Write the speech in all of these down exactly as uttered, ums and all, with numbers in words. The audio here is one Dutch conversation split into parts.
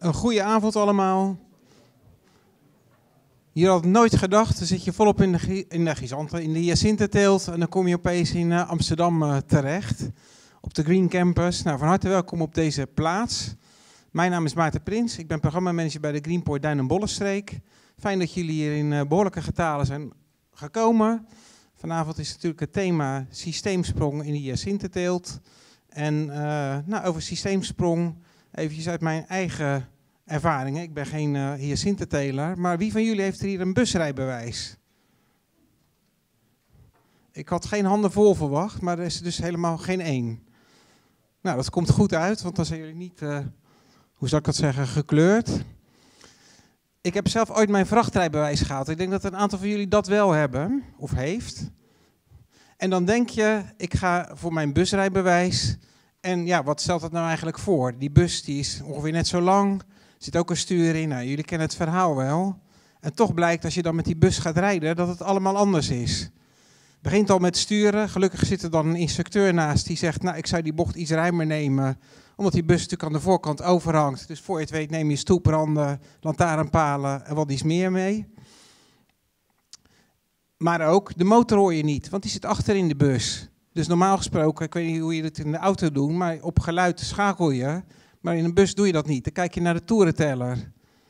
Een goede avond allemaal. Je had nooit gedacht, dan zit je volop in de, in de Gisante, in de Hyacintenteelt en dan kom je opeens in uh, Amsterdam uh, terecht. Op de Green Campus. Nou, van harte welkom op deze plaats. Mijn naam is Maarten Prins, ik ben programmamanager bij de Greenpoint Duin en Bollenstreek. Fijn dat jullie hier in uh, behoorlijke getalen zijn gekomen. Vanavond is natuurlijk het thema systeemsprong in de Hyacintenteelt. En uh, nou, over systeemsprong, eventjes uit mijn eigen ervaringen. Ik ben geen uh, hyacintenteler, maar wie van jullie heeft er hier een busrijbewijs? Ik had geen handen vol verwacht, maar er is dus helemaal geen één. Nou, dat komt goed uit, want dan zijn jullie niet, uh, hoe zou ik dat zeggen, gekleurd. Ik heb zelf ooit mijn vrachtrijbewijs gehaald. Ik denk dat een aantal van jullie dat wel hebben, of heeft. En dan denk je, ik ga voor mijn busrijbewijs. En ja, wat stelt dat nou eigenlijk voor? Die bus die is ongeveer net zo lang. Er zit ook een stuur in. Nou, jullie kennen het verhaal wel. En toch blijkt als je dan met die bus gaat rijden, dat het allemaal anders is. Het begint al met sturen. Gelukkig zit er dan een instructeur naast die zegt, nou, ik zou die bocht iets ruimer nemen. Omdat die bus natuurlijk aan de voorkant overhangt. Dus voor je het weet neem je stoepranden, lantaarnpalen en wat iets meer mee. Maar ook, de motor hoor je niet, want die zit achter in de bus. Dus normaal gesproken, ik weet niet hoe je het in de auto doet, maar op geluid schakel je. Maar in een bus doe je dat niet. Dan kijk je naar de toerenteller.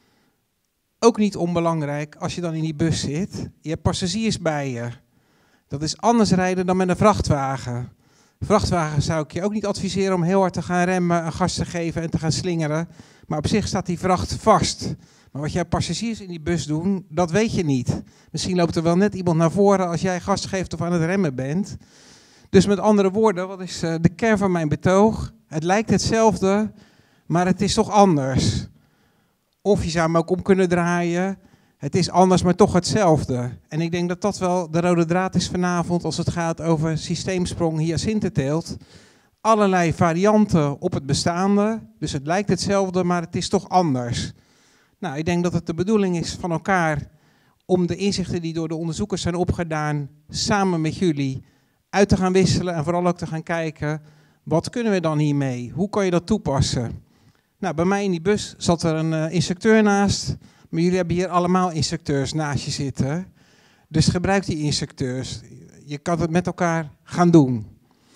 Ook niet onbelangrijk als je dan in die bus zit. Je hebt passagiers bij je. Dat is anders rijden dan met een vrachtwagen. Vrachtwagen zou ik je ook niet adviseren om heel hard te gaan remmen, een gas te geven en te gaan slingeren. Maar op zich staat die vracht vast. Maar wat jij passagiers in die bus doen, dat weet je niet. Misschien loopt er wel net iemand naar voren als jij gas geeft of aan het remmen bent. Dus met andere woorden, wat is de kern van mijn betoog? Het lijkt hetzelfde, maar het is toch anders. Of je zou hem ook om kunnen draaien. Het is anders, maar toch hetzelfde. En ik denk dat dat wel de rode draad is vanavond als het gaat over systeemsprong Hyacintenteelt. Allerlei varianten op het bestaande. Dus het lijkt hetzelfde, maar het is toch anders. Nou, ik denk dat het de bedoeling is van elkaar om de inzichten die door de onderzoekers zijn opgedaan, samen met jullie uit te gaan wisselen en vooral ook te gaan kijken, wat kunnen we dan hiermee? Hoe kan je dat toepassen? Nou, bij mij in die bus zat er een uh, instructeur naast, maar jullie hebben hier allemaal instructeurs naast je zitten. Dus gebruik die instructeurs. Je kan het met elkaar gaan doen.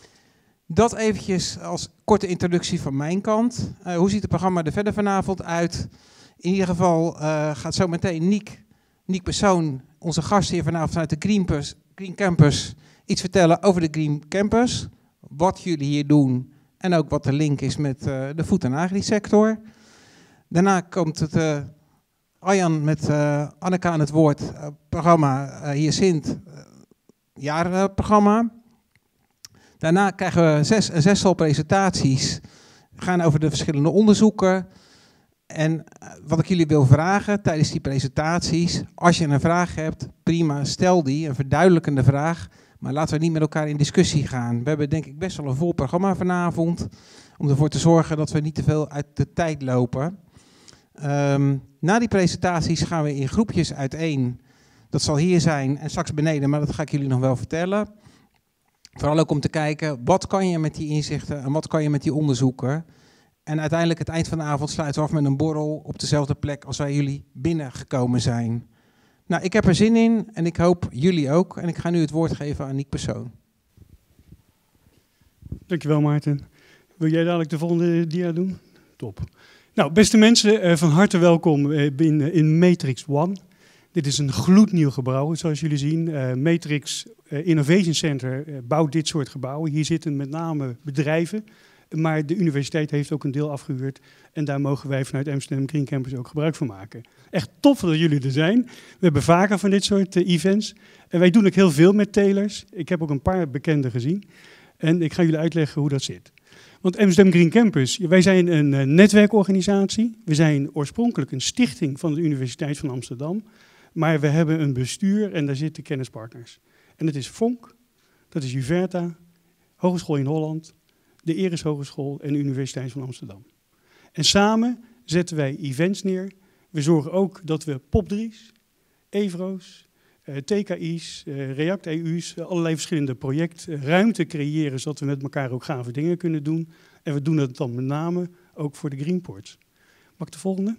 Dat eventjes als korte introductie van mijn kant. Uh, hoe ziet het programma er verder vanavond uit? In ieder geval uh, gaat zo meteen Niek, Niek Persoon, onze gast hier vanavond vanuit de Green, Green Campus, iets vertellen over de Green Campus. Wat jullie hier doen en ook wat de link is met uh, de food- en agri-sector. Daarna komt het uh, Arjan met uh, Anneka aan het woord, uh, programma uh, Hyacint, uh, jaarprogramma. Daarna krijgen we zes, een zestal presentaties, gaan over de verschillende onderzoeken. En wat ik jullie wil vragen tijdens die presentaties, als je een vraag hebt, prima, stel die, een verduidelijkende vraag. Maar laten we niet met elkaar in discussie gaan. We hebben denk ik best wel een vol programma vanavond, om ervoor te zorgen dat we niet te veel uit de tijd lopen. Um, na die presentaties gaan we in groepjes uiteen. Dat zal hier zijn en straks beneden, maar dat ga ik jullie nog wel vertellen. Vooral ook om te kijken, wat kan je met die inzichten en wat kan je met die onderzoeken? En uiteindelijk het eind van de avond sluiten we af met een borrel op dezelfde plek als wij jullie binnengekomen zijn. Nou, ik heb er zin in en ik hoop jullie ook. En ik ga nu het woord geven aan Niek Persoon. Dankjewel Maarten. Wil jij dadelijk de volgende dia doen? Top. Nou, beste mensen, van harte welkom in, in Matrix One. Dit is een gloednieuw gebouw, zoals jullie zien. Uh, Matrix Innovation Center uh, bouwt dit soort gebouwen. Hier zitten met name bedrijven. Maar de universiteit heeft ook een deel afgehuurd. En daar mogen wij vanuit Amsterdam Green Campus ook gebruik van maken. Echt tof dat jullie er zijn. We hebben vaker van dit soort uh, events. En wij doen ook heel veel met telers. Ik heb ook een paar bekenden gezien. En ik ga jullie uitleggen hoe dat zit. Want Amsterdam Green Campus, wij zijn een uh, netwerkorganisatie. We zijn oorspronkelijk een stichting van de Universiteit van Amsterdam. Maar we hebben een bestuur en daar zitten kennispartners. En dat is Vonk, dat is Juverta, Hogeschool in Holland, de Eres Hogeschool en de Universiteit van Amsterdam. En samen zetten wij events neer. We zorgen ook dat we P O P drie's, EVRO's, uh, T K I's, uh, React E U's, uh, allerlei verschillende projectruimte creëren, zodat we met elkaar ook gave dingen kunnen doen. En we doen dat dan met name ook voor de Greenports. Mag ik de volgende?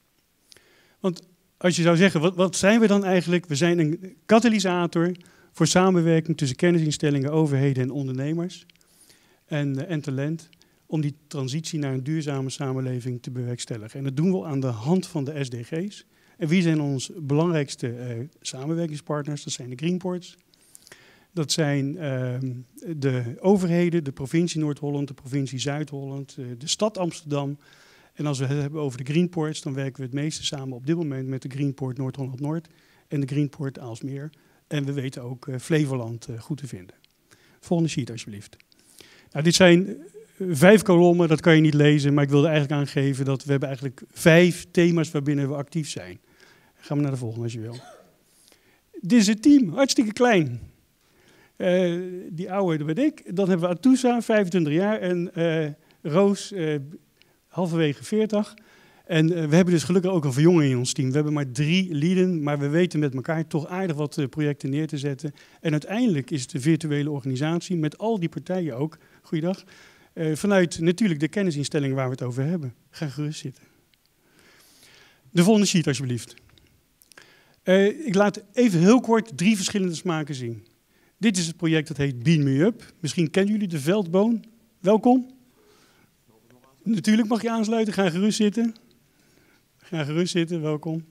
Want als je zou zeggen, wat, wat zijn we dan eigenlijk? We zijn een katalysator voor samenwerking tussen kennisinstellingen, overheden en ondernemers en, uh, en talent, om die transitie naar een duurzame samenleving te bewerkstelligen. En dat doen we aan de hand van de S D G's. En wie zijn onze belangrijkste uh, samenwerkingspartners? Dat zijn de Greenports. Dat zijn uh, de overheden, de provincie Noord-Holland, de provincie Zuid-Holland, uh, de stad Amsterdam. En als we het hebben over de Greenports, dan werken we het meeste samen op dit moment met de Greenport Noord-Holland-Noord en de Greenport Aalsmeer. En we weten ook uh, Flevoland uh, goed te vinden. Volgende sheet alsjeblieft. Nou, dit zijn uh, vijf kolommen, dat kan je niet lezen, maar ik wilde eigenlijk aangeven dat we hebben eigenlijk vijf thema's waarbinnen we actief zijn. Gaan we naar de volgende als je wil. Dit is het team, hartstikke klein. Uh, die oude, dat ben ik. Dan hebben we Atousa, vijfentwintig jaar, en uh, Roos, uh, halverwege veertig. En uh, we hebben dus gelukkig ook een verjonging in ons team. We hebben maar drie lieden, maar we weten met elkaar toch aardig wat uh, projecten neer te zetten. En uiteindelijk is het de virtuele organisatie met al die partijen ook, goeiedag, uh, vanuit natuurlijk de kennisinstellingen waar we het over hebben. Ga gerust zitten. De volgende sheet alsjeblieft. Uh, ik laat even heel kort drie verschillende smaken zien. Dit is het project dat heet Beam Me Up. Misschien kennen jullie de veldboon. Welkom. Natuurlijk mag je aansluiten. Ga gerust zitten. Ga gerust zitten, welkom.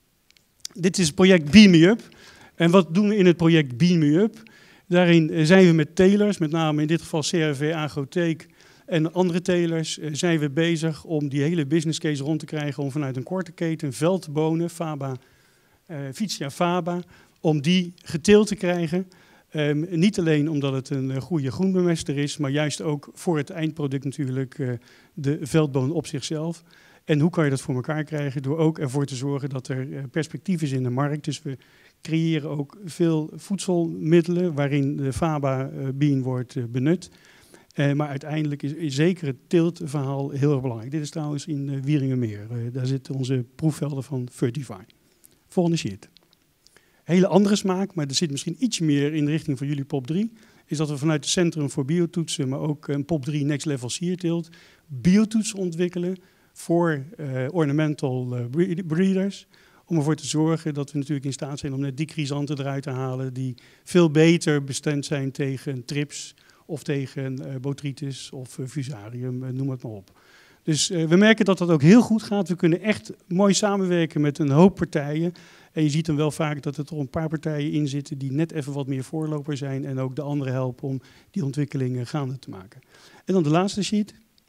Dit is het project Beam Me Up. En wat doen we in het project Beam Me Up? Daarin zijn we met telers, met name in dit geval C R V Agrotheek en andere telers, zijn we bezig om die hele business case rond te krijgen om vanuit een korte keten veldbonen, Faba, uh, Vicia Faba, om die geteeld te krijgen. Um, niet alleen omdat het een uh, goede groenbemester is, maar juist ook voor het eindproduct natuurlijk uh, de veldboon op zichzelf. En hoe kan je dat voor elkaar krijgen? Door ook ervoor te zorgen dat er uh, perspectief is in de markt. Dus we creëren ook veel voedselmiddelen waarin de Faba-bean uh, wordt uh, benut. Uh, maar uiteindelijk is, is zeker het teeltverhaal heel erg belangrijk. Dit is trouwens in uh, Wieringermeer. Uh, daar zitten onze proefvelden van Fertify. Volgende sheet. Hele andere smaak, maar er zit misschien iets meer in de richting van jullie pop drie. Is dat we vanuit het Centrum voor Biotoetsen, maar ook een pop drie Next Level Sierteelt, biotoetsen ontwikkelen voor uh, ornamental uh, breeders. Om ervoor te zorgen dat we natuurlijk in staat zijn om net die chrysanten eruit te halen die veel beter bestand zijn tegen trips of tegen uh, botrytis of uh, fusarium, uh, noem het maar op. Dus uh, we merken dat dat ook heel goed gaat. We kunnen echt mooi samenwerken met een hoop partijen. En je ziet dan wel vaak dat er toch een paar partijen in zitten die net even wat meer voorloper zijn en ook de anderen helpen om die ontwikkelingen gaande te maken. En dan de laatste sheet.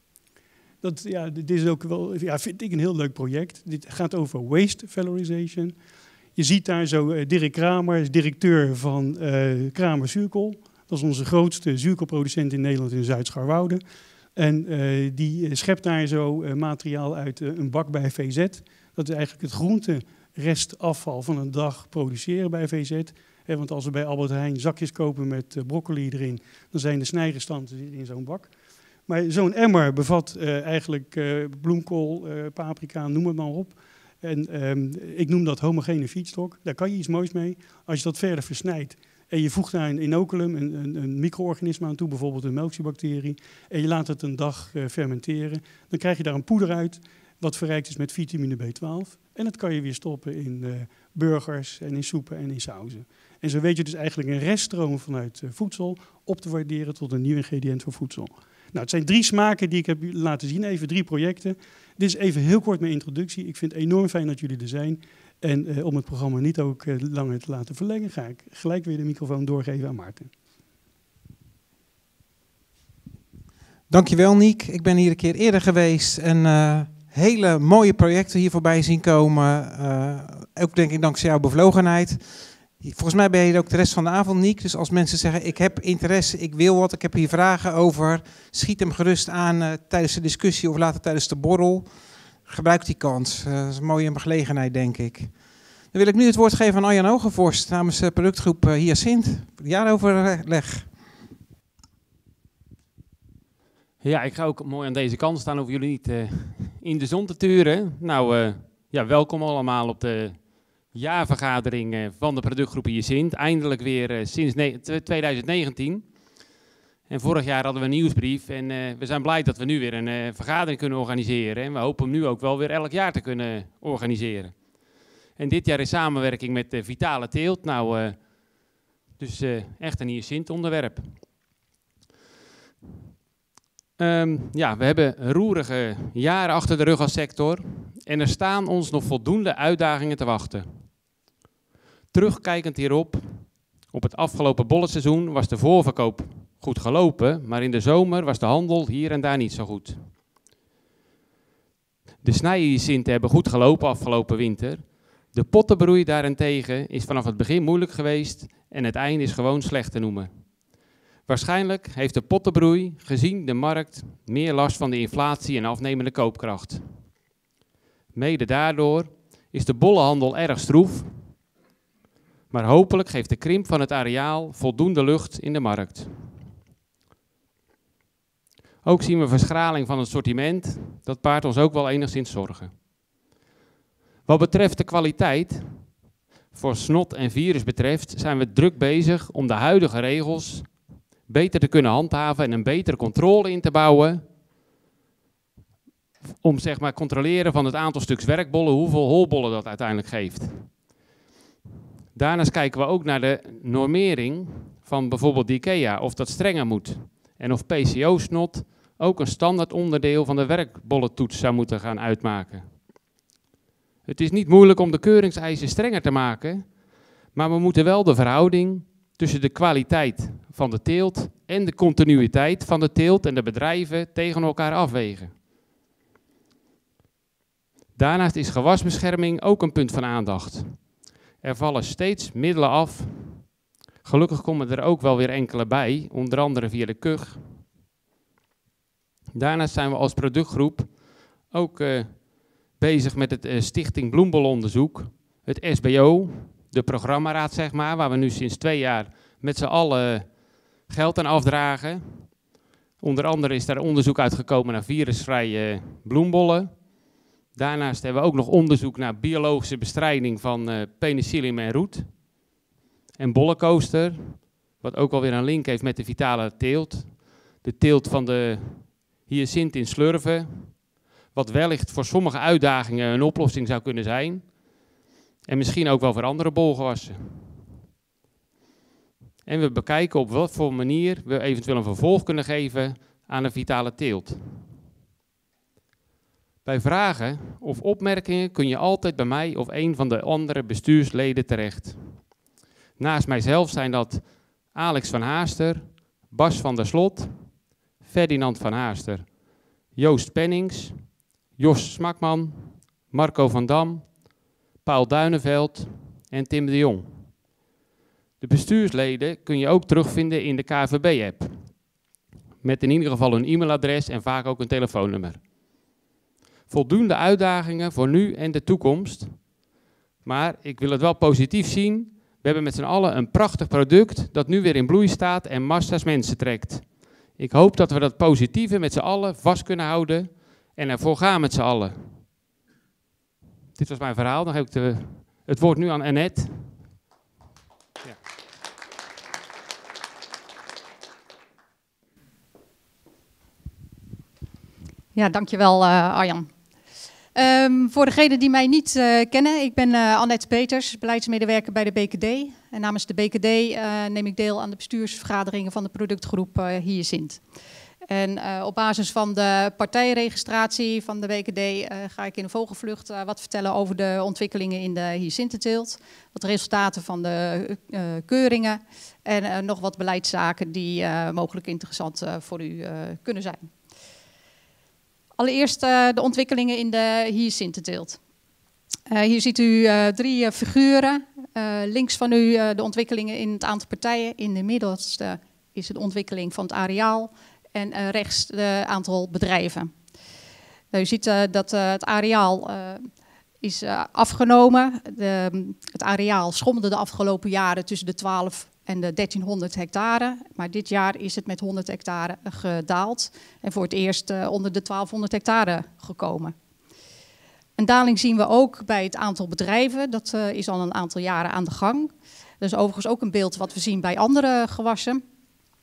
Dat, ja, dit is ook wel, ja, vind ik een heel leuk project. Dit gaat over waste valorization. Je ziet daar zo uh, Dirk Kramer, directeur van uh, Kramer Zuurkool. Dat is onze grootste zuurkoolproducent in Nederland in Zuid-Scharwoude. En uh, die schept daar zo uh, materiaal uit uh, een bak bij V Z. Dat is eigenlijk het groenterestafval van een dag produceren bij V Z. He, want als we bij Albert Heijn zakjes kopen met uh, broccoli erin, dan zijn de snijrestanten in zo'n bak. Maar zo'n emmer bevat uh, eigenlijk uh, bloemkool, uh, paprika, noem het maar op. En um, ik noem dat homogene feedstock. Daar kan je iets moois mee. Als je dat verder versnijdt en je voegt daar een inoculum, een, een, een micro-organisme aan toe, bijvoorbeeld een melkziebacterie, en je laat het een dag uh, fermenteren, dan krijg je daar een poeder uit wat verrijkt is met vitamine B twaalf. En dat kan je weer stoppen in uh, burgers en in soepen en in sauzen. En zo weet je dus eigenlijk een reststroom vanuit uh, voedsel op te waarderen tot een nieuw ingrediënt voor voedsel. Nou, het zijn drie smaken die ik heb laten zien, even drie projecten. Dit is even heel kort mijn introductie. Ik vind het enorm fijn dat jullie er zijn. En uh, om het programma niet ook uh, langer te laten verlengen, ga ik gelijk weer de microfoon doorgeven aan Maarten. Dankjewel, Niek. Ik ben hier een keer eerder geweest en uh, hele mooie projecten hier voorbij zien komen. Uh, ook denk ik dankzij jouw bevlogenheid. Volgens mij ben je er ook de rest van de avond, Niek. Dus als mensen zeggen, ik heb interesse, ik wil wat, ik heb hier vragen over, schiet hem gerust aan uh, tijdens de discussie of later tijdens de borrel. Gebruik die kans. Uh, dat is een mooie gelegenheid, denk ik. Dan wil ik nu het woord geven aan Arjan Hogevorst namens de productgroep uh, Hyacint. Jaaroverleg. Ja, ik ga ook mooi aan deze kant staan, hoeven jullie niet uh, in de zon te turen. Nou, uh, ja, welkom allemaal op de jaarvergadering uh, van de productgroep Hyacint. Eindelijk weer uh, sinds twintig negentien. En vorig jaar hadden we een nieuwsbrief en uh, we zijn blij dat we nu weer een uh, vergadering kunnen organiseren. En we hopen hem nu ook wel weer elk jaar te kunnen organiseren. En dit jaar in samenwerking met uh, Vitale Teelt. Nou, uh, dus uh, echt een hyacint onderwerp. Um, ja, we hebben roerige jaren achter de rug als sector. En er staan ons nog voldoende uitdagingen te wachten. Terugkijkend hierop, op het afgelopen bollenseizoen was de voorverkoop goed gelopen, maar in de zomer was de handel hier en daar niet zo goed. De snijhyacinten hebben goed gelopen afgelopen winter. De pottenbroei daarentegen is vanaf het begin moeilijk geweest en het einde is gewoon slecht te noemen. Waarschijnlijk heeft de pottenbroei, gezien de markt, meer last van de inflatie en afnemende koopkracht. Mede daardoor is de bollenhandel erg stroef, maar hopelijk geeft de krimp van het areaal voldoende lucht in de markt. Ook zien we verschraling van het sortiment, dat baart ons ook wel enigszins zorgen. Wat betreft de kwaliteit, voor snot en virus betreft, zijn we druk bezig om de huidige regels beter te kunnen handhaven en een betere controle in te bouwen. Om zeg maar controleren van het aantal stuks werkbollen, hoeveel holbollen dat uiteindelijk geeft. Daarnaast kijken we ook naar de normering van bijvoorbeeld de IKEA, of dat strenger moet. En of P C O-snot ook een standaard onderdeel van de werkbollentoets zou moeten gaan uitmaken. Het is niet moeilijk om de keuringseisen strenger te maken, maar we moeten wel de verhouding tussen de kwaliteit van de teelt en de continuïteit van de teelt en de bedrijven tegen elkaar afwegen. Daarnaast is gewasbescherming ook een punt van aandacht. Er vallen steeds middelen af. Gelukkig komen er ook wel weer enkele bij, onder andere via de K U G. Daarnaast zijn we als productgroep ook uh, bezig met het uh, Stichting Bloembollenonderzoek, het S B O, de programmaraad zeg maar, waar we nu sinds twee jaar met z'n allen geld aan afdragen. Onder andere is daar onderzoek uitgekomen naar virusvrije bloembollen. Daarnaast hebben we ook nog onderzoek naar biologische bestrijding van uh, penicillium en roet. En bollencoaster, wat ook alweer een link heeft met de vitale teelt. De teelt van de hyacint in slurven, wat wellicht voor sommige uitdagingen een oplossing zou kunnen zijn. En misschien ook wel voor andere bolgewassen. En we bekijken op wat voor manier we eventueel een vervolg kunnen geven aan de vitale teelt. Bij vragen of opmerkingen kun je altijd bij mij of een van de andere bestuursleden terecht. Naast mijzelf zijn dat Alex van Haaster, Bas van der Slot, Ferdinand van Haaster, Joost Pennings, Jos Smakman, Marco van Dam, Paul Duineveld en Tim de Jong. De bestuursleden kun je ook terugvinden in de K V B-app. Met in ieder geval hun e-mailadres en vaak ook een telefoonnummer. Voldoende uitdagingen voor nu en de toekomst. Maar ik wil het wel positief zien. We hebben met z'n allen een prachtig product dat nu weer in bloei staat en massa's mensen trekt. Ik hoop dat we dat positieve met z'n allen vast kunnen houden en ervoor gaan met z'n allen. Dit was mijn verhaal. Dan heb ik de, het woord nu aan Annette. Ja. Ja, dankjewel uh, Arjan. Um, voor degenen die mij niet uh, kennen, ik ben uh, Annette Peters, beleidsmedewerker bij de B K D. En namens de B K D uh, neem ik deel aan de bestuursvergaderingen van de productgroep uh, Hyacint. En uh, op basis van de partijregistratie van de B K D uh, ga ik in een vogelvlucht uh, wat vertellen over de ontwikkelingen in de hyacintenteelt. Wat resultaten van de uh, keuringen en uh, nog wat beleidszaken die uh, mogelijk interessant uh, voor u uh, kunnen zijn. Allereerst uh, de ontwikkelingen in de hyacintenteelt. Uh, hier ziet u uh, drie uh, figuren. Uh, links van u uh, de ontwikkelingen in het aantal partijen. In de middelste is de ontwikkeling van het areaal. En uh, rechts het aantal bedrijven. Uh, u ziet uh, dat uh, het areaal uh, is uh, afgenomen. De, het areaal schommelde de afgelopen jaren tussen de twaalf en de dertienhonderd hectare. Maar dit jaar is het met honderd hectare gedaald. En voor het eerst uh, onder de twaalfhonderd hectare gekomen. Een daling zien we ook bij het aantal bedrijven. Dat uh, is al een aantal jaren aan de gang. Dat is overigens ook een beeld wat we zien bij andere gewassen.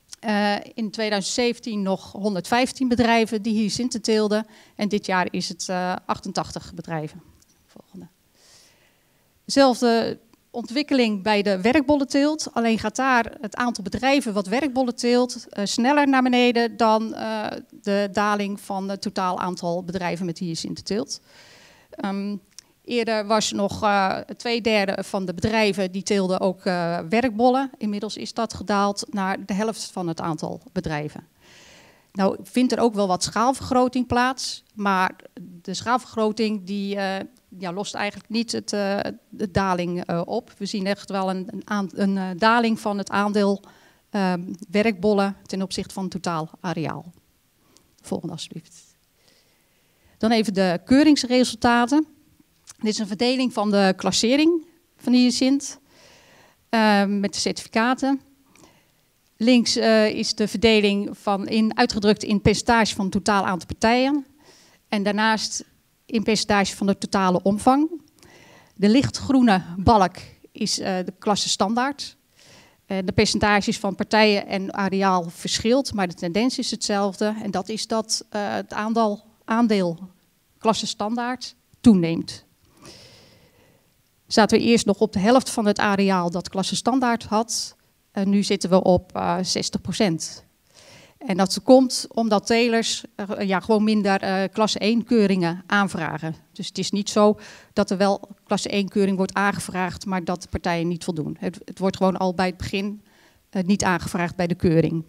Uh, in tweeduizend zeventien nog honderdvijftien bedrijven die hyacinten teelden. En dit jaar is het uh, achtentachtig bedrijven. Volgende. Dezelfde ontwikkeling bij de werkbollenteelt. Alleen gaat daar het aantal bedrijven wat werkbollen teelt uh, sneller naar beneden dan uh, de daling van het totaal aantal bedrijven met hyacintenteelt. Um, Eerder was nog uh, twee derde van de bedrijven die teelden ook uh, werkbollen. Inmiddels is dat gedaald naar de helft van het aantal bedrijven. Nou vindt er ook wel wat schaalvergroting plaats, maar de schaalvergroting die, uh, ja, lost eigenlijk niet het, uh, de daling uh, op. We zien echt wel een, een, een uh, daling van het aandeel uh, werkbollen ten opzichte van het totaal areaal. Volgende alsjeblieft. Dan even de keuringsresultaten. Dit is een verdeling van de klassering van de hyacint uh, met de certificaten. Links uh, is de verdeling van in, uitgedrukt in percentage van het totaal aantal partijen. En daarnaast in percentage van de totale omvang. De lichtgroene balk is uh, de klasse standaard. Uh, de percentages van partijen en areaal verschilt, maar de tendens is hetzelfde. En dat is dat uh, het aandeel, aandeel klasse standaard toeneemt. Zaten we eerst nog op de helft van het areaal dat klasse standaard had. En nu zitten we op uh, zestig procent. En dat komt omdat telers uh, ja, gewoon minder uh, klasse één keuringen aanvragen. Dus het is niet zo dat er wel klasse één keuring wordt aangevraagd, maar dat de partijen niet voldoen. Het, het wordt gewoon al bij het begin uh, niet aangevraagd bij de keuring.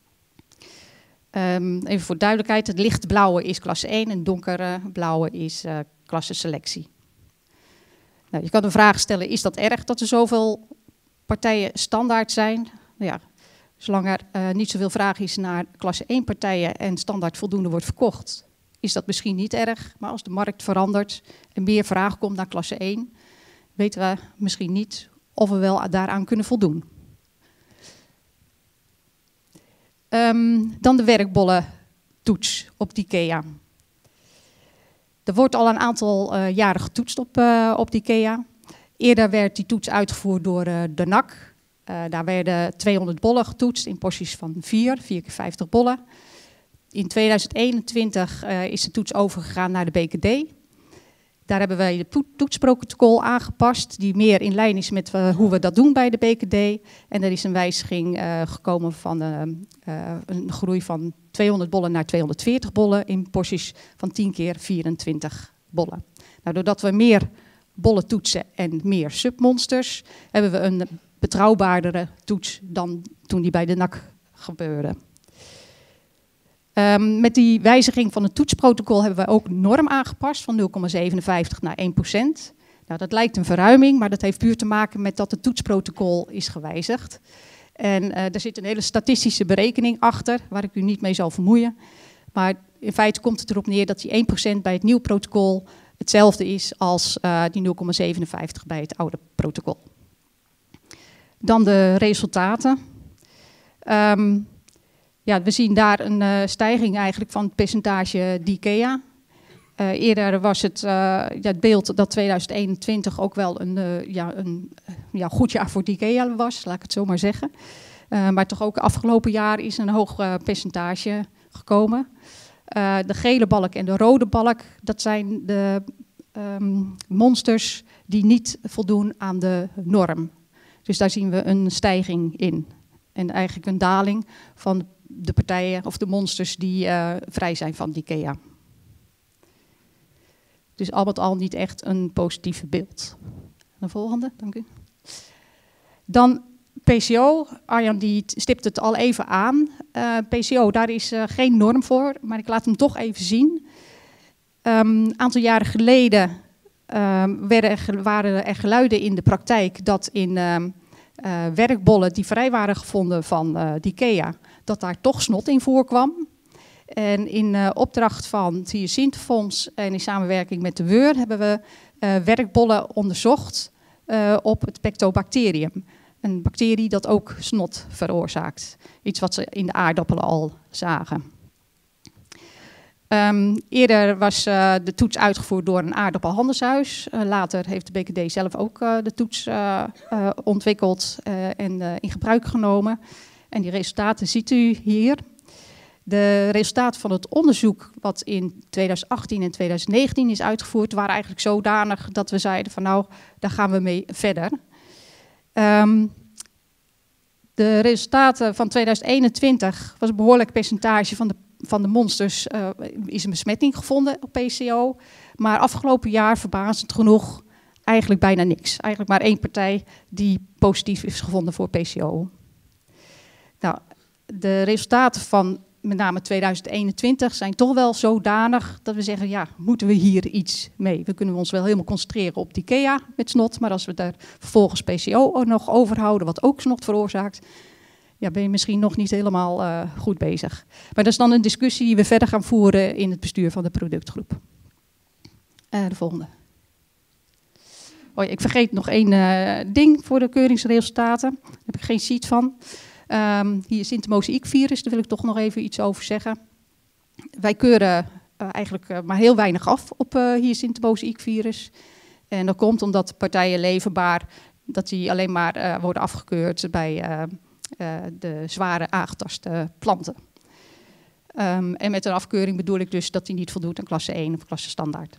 Um, even voor duidelijkheid, het lichtblauwe is klasse één en het donkere blauwe is uh, klasse selectie. Nou, je kan de vraag stellen, is dat erg dat er zoveel partijen standaard zijn? Nou ja, zolang er uh, niet zoveel vraag is naar klasse één partijen en standaard voldoende wordt verkocht, is dat misschien niet erg. Maar als de markt verandert en meer vraag komt naar klasse één, weten we misschien niet of we wel daaraan kunnen voldoen. Um, dan de werkbollentoets op DIKEA. Er wordt al een aantal uh, jaren getoetst op, uh, op DIKEA. Eerder werd die toets uitgevoerd door uh, de N A C. Uh, daar werden tweehonderd bollen getoetst in porties van vier, vier keer vijftig bollen. In tweeduizend eenentwintig uh, is de toets overgegaan naar de B K D. Daar hebben wij het toetsprotocol aangepast, die meer in lijn is met uh, hoe we dat doen bij de B K D. En er is een wijziging uh, gekomen van uh, uh, een groei van tweehonderd bollen naar tweehonderdveertig bollen in porties van tien keer vierentwintig bollen. Nou, doordat we meer bollen toetsen en meer submonsters, hebben we een betrouwbaardere toets dan toen die bij de N A C gebeurde. Um, met die wijziging van het toetsprotocol hebben we ook norm aangepast van nul komma zevenenvijftig naar één procent. Nou, dat lijkt een verruiming, maar dat heeft puur te maken met dat het toetsprotocol is gewijzigd. En uh, er zit een hele statistische berekening achter, waar ik u niet mee zal vermoeien. Maar in feite komt het erop neer dat die één procent bij het nieuwe protocol hetzelfde is als uh, die nul komma zevenenvijftig bij het oude protocol. Dan de resultaten. Um, Ja, we zien daar een uh, stijging eigenlijk van het percentage DIKEA. Uh, eerder was het, uh, ja, het beeld dat tweeduizend eenentwintig ook wel een, uh, ja, een uh, ja, goed jaar voor DIKEA was, laat ik het zo maar zeggen. Uh, maar toch ook afgelopen jaar is een hoog uh, percentage gekomen. Uh, de gele balk en de rode balk, dat zijn de um, monsters die niet voldoen aan de norm. Dus daar zien we een stijging in. En eigenlijk een daling van de partijen of de monsters die uh, vrij zijn van DIKEA. Dus al met al niet echt een positief beeld. De volgende, dank u. Dan P C O. Arjan die stipt het al even aan. Uh, P C O, daar is uh, geen norm voor, maar ik laat hem toch even zien. Een um, aantal jaren geleden uh, werden er, waren er geluiden in de praktijk dat in uh, uh, werkbollen die vrij waren gevonden van uh, DIKEA, dat daar toch snot in voorkwam. En in uh, opdracht van het Hyacintenfonds en in samenwerking met de W E U R hebben we uh, werkbollen onderzocht uh, op het Pectobacterium. Een bacterie dat ook snot veroorzaakt. Iets wat ze in de aardappelen al zagen. Um, eerder was uh, de toets uitgevoerd door een aardappelhandelshuis. Uh, later heeft de B K D zelf ook uh, de toets uh, uh, ontwikkeld uh, en uh, in gebruik genomen. En die resultaten ziet u hier. De resultaten van het onderzoek wat in tweeduizend achttien en tweeduizend negentien is uitgevoerd, waren eigenlijk zodanig dat we zeiden van nou, daar gaan we mee verder. Um, de resultaten van tweeduizend eenentwintig was een behoorlijk percentage van de, van de monsters, uh, is een besmetting gevonden op P C O. Maar afgelopen jaar, verbazend genoeg, eigenlijk bijna niks. Eigenlijk maar één partij die positief is gevonden voor P C O. Nou, de resultaten van met name tweeduizend eenentwintig zijn toch wel zodanig dat we zeggen, ja, moeten we hier iets mee? We kunnen ons wel helemaal concentreren op die K E A met snot, maar als we daar vervolgens P C O ook nog overhouden, wat ook snot veroorzaakt, ja, ben je misschien nog niet helemaal uh, goed bezig. Maar dat is dan een discussie die we verder gaan voeren in het bestuur van de productgroep. Uh, de volgende. Oh ja, ik vergeet nog één uh, ding voor de keuringsresultaten. Daar heb ik geen sheet van. Um, hier is het mozaïekvirus, daar wil ik toch nog even iets over zeggen. Wij keuren uh, eigenlijk uh, maar heel weinig af op uh, hyacinthe mozaïekvirus. En dat komt omdat de partijen leverbaar, dat die alleen maar uh, worden afgekeurd bij uh, uh, de zware aangetaste planten. Um, en met een afkeuring bedoel ik dus dat die niet voldoet aan klasse één of klasse standaard.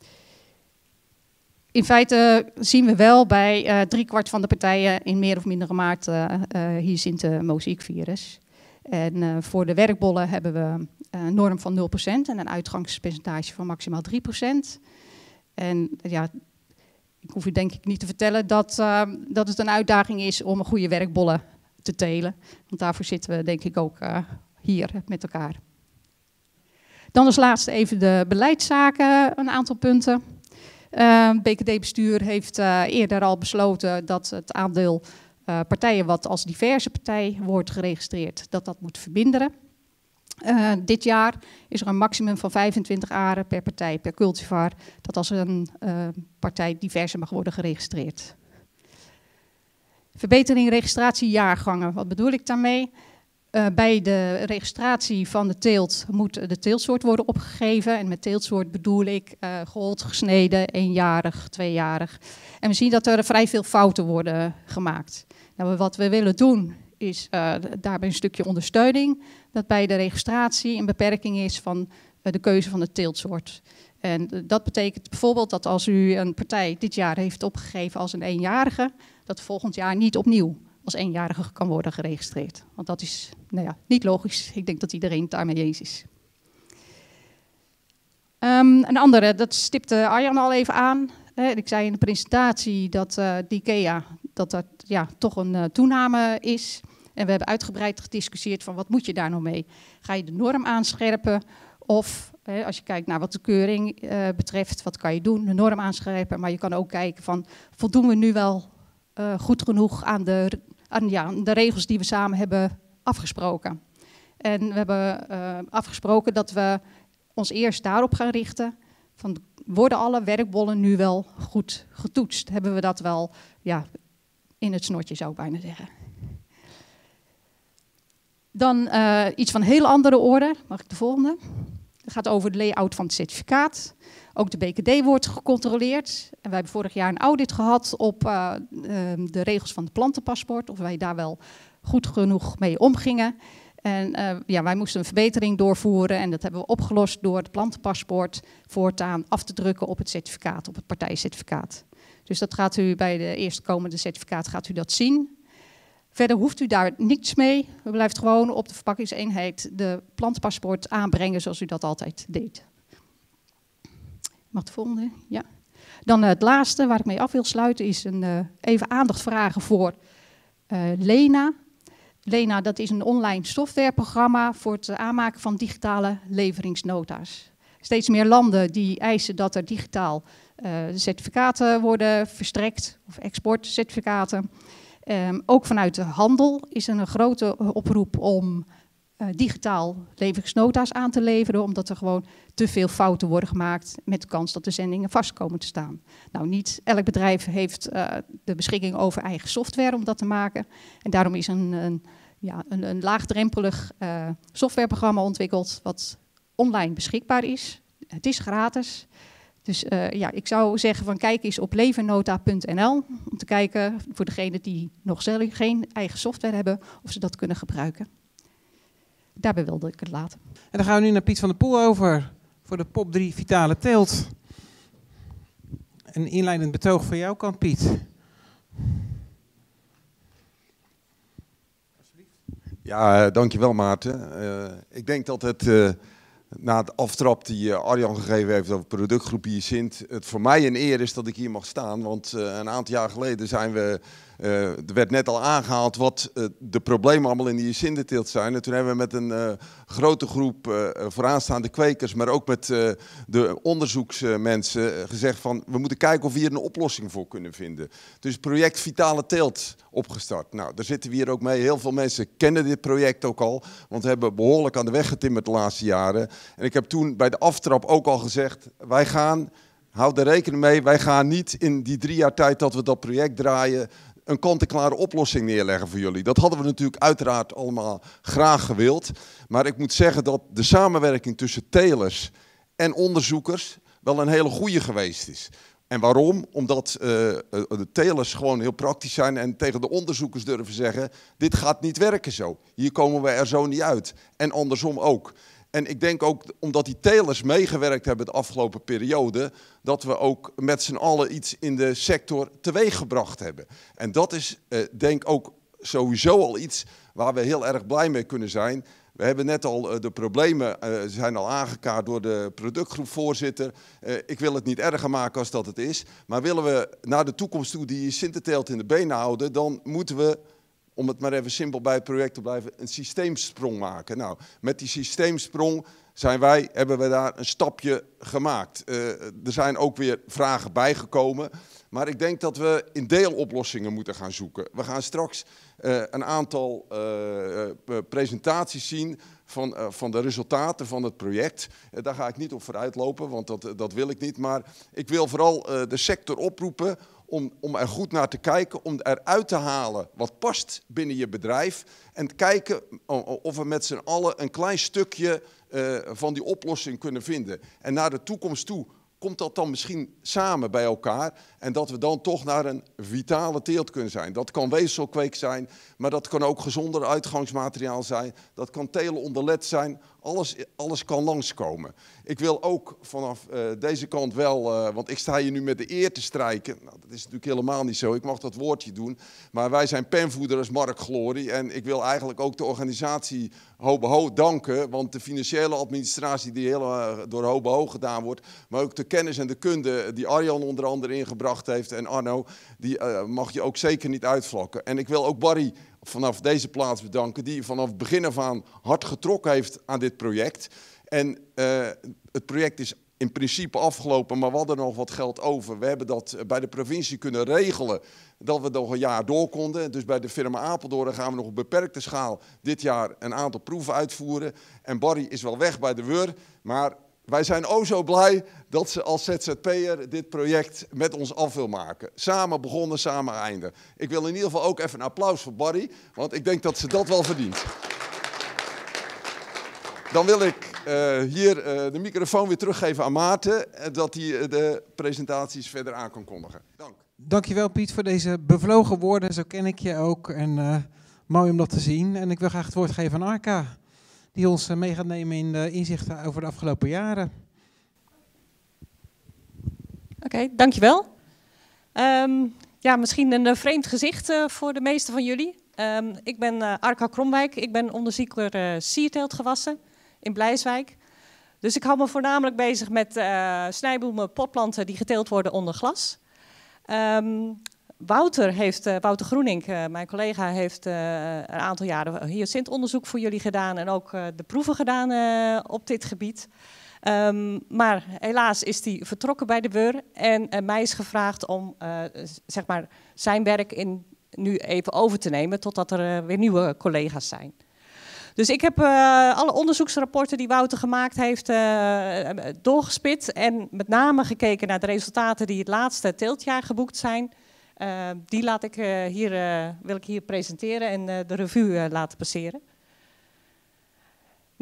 In feite zien we wel bij uh, driekwart van de partijen in meer of mindere mate uh, uh, hyacinthe mozaïekvirus. En uh, voor de werkbollen hebben we een norm van nul procent en een uitgangspercentage van maximaal drie procent. En ja, ik hoef u denk ik niet te vertellen dat, uh, dat het een uitdaging is om een goede werkbollen te telen. Want daarvoor zitten we denk ik ook uh, hier met elkaar. Dan als laatste even de beleidszaken, een aantal punten. Het uh, B K D-bestuur heeft uh, eerder al besloten dat het aandeel uh, partijen wat als diverse partij wordt geregistreerd, dat dat moet verminderen. Uh, dit jaar is er een maximum van vijfentwintig aren per partij per cultivar, dat als een uh, partij diverse mag worden geregistreerd. Verbetering registratiejaargangen, wat bedoel ik daarmee? Uh, bij de registratie van de teelt moet de teeltsoort worden opgegeven. En met teeltsoort bedoel ik uh, gehold, gesneden, eenjarig, tweejarig. En we zien dat er vrij veel fouten worden gemaakt. Nou, wat we willen doen is uh, daarbij een stukje ondersteuning. Dat bij de registratie een beperking is van uh, de keuze van de teeltsoort. En uh, dat betekent bijvoorbeeld dat als u een partij dit jaar heeft opgegeven als een eenjarige, dat volgend jaar niet opnieuw als eenjarige kan worden geregistreerd. Want dat is nou ja, niet logisch. Ik denk dat iedereen het daarmee eens is. Um, een andere, dat stipte Arjan al even aan. Eh, ik zei in de presentatie dat uh, die K E A dat dat, ja, toch een uh, toename is. En we hebben uitgebreid gediscussieerd van wat moet je daar nou mee? Ga je de norm aanscherpen? Of eh, als je kijkt naar wat de keuring uh, betreft, wat kan je doen? De norm aanscherpen, maar je kan ook kijken van voldoen we nu wel uh, goed genoeg aan de, aan, ja, de regels die we samen hebben afgesproken. En we hebben uh, afgesproken dat we ons eerst daarop gaan richten. Van, worden alle werkbollen nu wel goed getoetst? Hebben we dat wel ja, in het snotje, zou ik bijna zeggen. Dan uh, iets van heel andere orde. Mag ik de volgende? Het gaat over de layout van het certificaat. Ook de B K D wordt gecontroleerd. En wij hebben vorig jaar een audit gehad op uh, uh, de regels van het plantenpaspoort. Of wij daar wel goed genoeg mee omgingen. En uh, ja, wij moesten een verbetering doorvoeren. En dat hebben we opgelost door het plantenpaspoort voortaan af te drukken op het certificaat, op het partijcertificaat. Dus dat gaat u bij de eerstkomende certificaat gaat u dat zien. Verder hoeft u daar niets mee. U blijft gewoon op de verpakkingseenheid de plantenpaspoort aanbrengen zoals u dat altijd deed. Mag de volgende? Ja. Dan het laatste waar ik mee af wil sluiten is een, uh, even aandacht vragen voor uh, Lena. Lena, dat is een online softwareprogramma voor het aanmaken van digitale leveringsnota's. Steeds meer landen die eisen dat er digitaal uh, certificaten worden verstrekt, of exportcertificaten. Um, ook vanuit de handel is er een grote oproep om uh, digitaal leveringsnota's aan te leveren, omdat er gewoon te veel fouten worden gemaakt met de kans dat de zendingen vast komen te staan. Nou, niet elk bedrijf heeft uh, de beschikking over eigen software om dat te maken. En daarom is een, een, ja, een, een laagdrempelig uh, softwareprogramma ontwikkeld wat online beschikbaar is. Het is gratis. Dus uh, ja, ik zou zeggen van kijk eens op levennota punt n l om te kijken voor degenen die nog zelf geen eigen software hebben of ze dat kunnen gebruiken. Daarbij wilde ik het laten. En dan gaan we nu naar Piet van der Poel over voor de P O P drie Vitale Teelt. Een inleidend betoog van jouw kant, Piet. Ja, dankjewel Maarten. Uh, ik denk dat het uh, na de aftrap die uh, Arjan gegeven heeft over productgroep Hyacint, het voor mij een eer is dat ik hier mag staan. Want uh, een aantal jaar geleden zijn we, uh, er werd net al aangehaald wat uh, de problemen allemaal in de hyacintenteelt zijn. En toen hebben we met een uh, grote groep uh, vooraanstaande kwekers, maar ook met uh, de onderzoeksmensen uh, gezegd van we moeten kijken of we hier een oplossing voor kunnen vinden. Dus het project Vitale Teelt opgestart. Nou, daar zitten we hier ook mee. Heel veel mensen kennen dit project ook al, want we hebben behoorlijk aan de weg getimmerd de laatste jaren. En ik heb toen bij de aftrap ook al gezegd, wij gaan, houd er rekening mee, wij gaan niet in die drie jaar tijd dat we dat project draaien, een kant-en-klare oplossing neerleggen voor jullie. Dat hadden we natuurlijk uiteraard allemaal graag gewild. Maar ik moet zeggen dat de samenwerking tussen telers en onderzoekers wel een hele goede geweest is. En waarom? Omdat uh, de telers gewoon heel praktisch zijn en tegen de onderzoekers durven zeggen, dit gaat niet werken zo. Hier komen we er zo niet uit. En andersom ook. En ik denk ook, omdat die telers meegewerkt hebben de afgelopen periode, dat we ook met z'n allen iets in de sector teweeggebracht hebben. En dat is, uh, denk ik, ook sowieso al iets waar we heel erg blij mee kunnen zijn. We hebben net al uh, de problemen, uh, zijn al aangekaart door de productgroepvoorzitter. Uh, ik wil het niet erger maken als dat het is. Maar willen we naar de toekomst toe die hyacintenteelt in de benen houden, dan moeten we, om het maar even simpel bij het project te blijven, een systeemsprong maken. Nou, met die systeemsprong zijn wij, hebben we daar een stapje gemaakt. Uh, er zijn ook weer vragen bijgekomen. Maar ik denk dat we in deeloplossingen moeten gaan zoeken. We gaan straks uh, een aantal uh, uh, presentaties zien van, uh, van de resultaten van het project. Uh, daar ga ik niet op vooruitlopen, want dat, uh, dat wil ik niet. Maar ik wil vooral uh, de sector oproepen om, om er goed naar te kijken, om eruit te halen wat past binnen je bedrijf. En kijken of we met z'n allen een klein stukje uh, van die oplossing kunnen vinden. En naar de toekomst toe komt dat dan misschien samen bij elkaar en dat we dan toch naar een vitale teelt kunnen zijn. Dat kan weefselkweek zijn, maar dat kan ook gezonder uitgangsmateriaal zijn. Dat kan telen onder led zijn. Alles, alles kan langskomen. Ik wil ook vanaf uh, deze kant wel, uh, want ik sta hier nu met de eer te strijken. Nou, dat is natuurlijk helemaal niet zo. Ik mag dat woordje doen. Maar wij zijn penvoeders Mark Glory. En ik wil eigenlijk ook de organisatie Hobeho danken. Want de financiële administratie die heel, uh, door Hobeho gedaan wordt. Maar ook de kennis en de kunde die Arjan onder andere ingebracht heeft. En Arno, die uh, mag je ook zeker niet uitvlakken. En ik wil ook Barry vanaf deze plaats bedanken, die vanaf het begin af aan hard getrokken heeft aan dit project. En uh, het project is in principe afgelopen, maar we hadden nog wat geld over. We hebben dat bij de provincie kunnen regelen, dat we nog een jaar door konden. Dus bij de firma Apeldoorn gaan we nog op beperkte schaal dit jaar een aantal proeven uitvoeren. En Barry is wel weg bij de W U R, maar wij zijn o zo blij dat ze als Z Z P'er dit project met ons af wil maken. Samen begonnen, samen einde. Ik wil in ieder geval ook even een applaus voor Barry, want ik denk dat ze dat wel verdient. Dan wil ik uh, hier uh, de microfoon weer teruggeven aan Maarten, uh, dat hij uh, de presentaties verder aan kan kondigen. Dank. Dankjewel Piet voor deze bevlogen woorden, zo ken ik je ook. En uh, mooi om dat te zien. En ik wil graag het woord geven aan Arka, die ons uh, mee gaat nemen in de inzichten over de afgelopen jaren. Oké, okay, dankjewel. Um, ja, misschien een uh, vreemd gezicht uh, voor de meesten van jullie. Um, ik ben uh, Arka Kromwijk, ik ben onderzoeker uh, sierteeltgewassen in Blijswijk. Dus ik hou me voornamelijk bezig met uh, snijbloemen, potplanten die geteeld worden onder glas. Um, Wouter, heeft, uh, Wouter Groenink, uh, mijn collega, heeft uh, een aantal jaren hyacintonderzoek voor jullie gedaan en ook uh, de proeven gedaan uh, op dit gebied. Um, maar helaas is hij vertrokken bij de W U R en uh, mij is gevraagd om uh, zeg maar zijn werk in, nu even over te nemen totdat er uh, weer nieuwe collega's zijn. Dus ik heb uh, alle onderzoeksrapporten die Wouter gemaakt heeft uh, doorgespit en met name gekeken naar de resultaten die het laatste teeltjaar geboekt zijn. Uh, die laat ik, uh, hier, uh, wil ik hier presenteren en uh, de revue uh, laten passeren.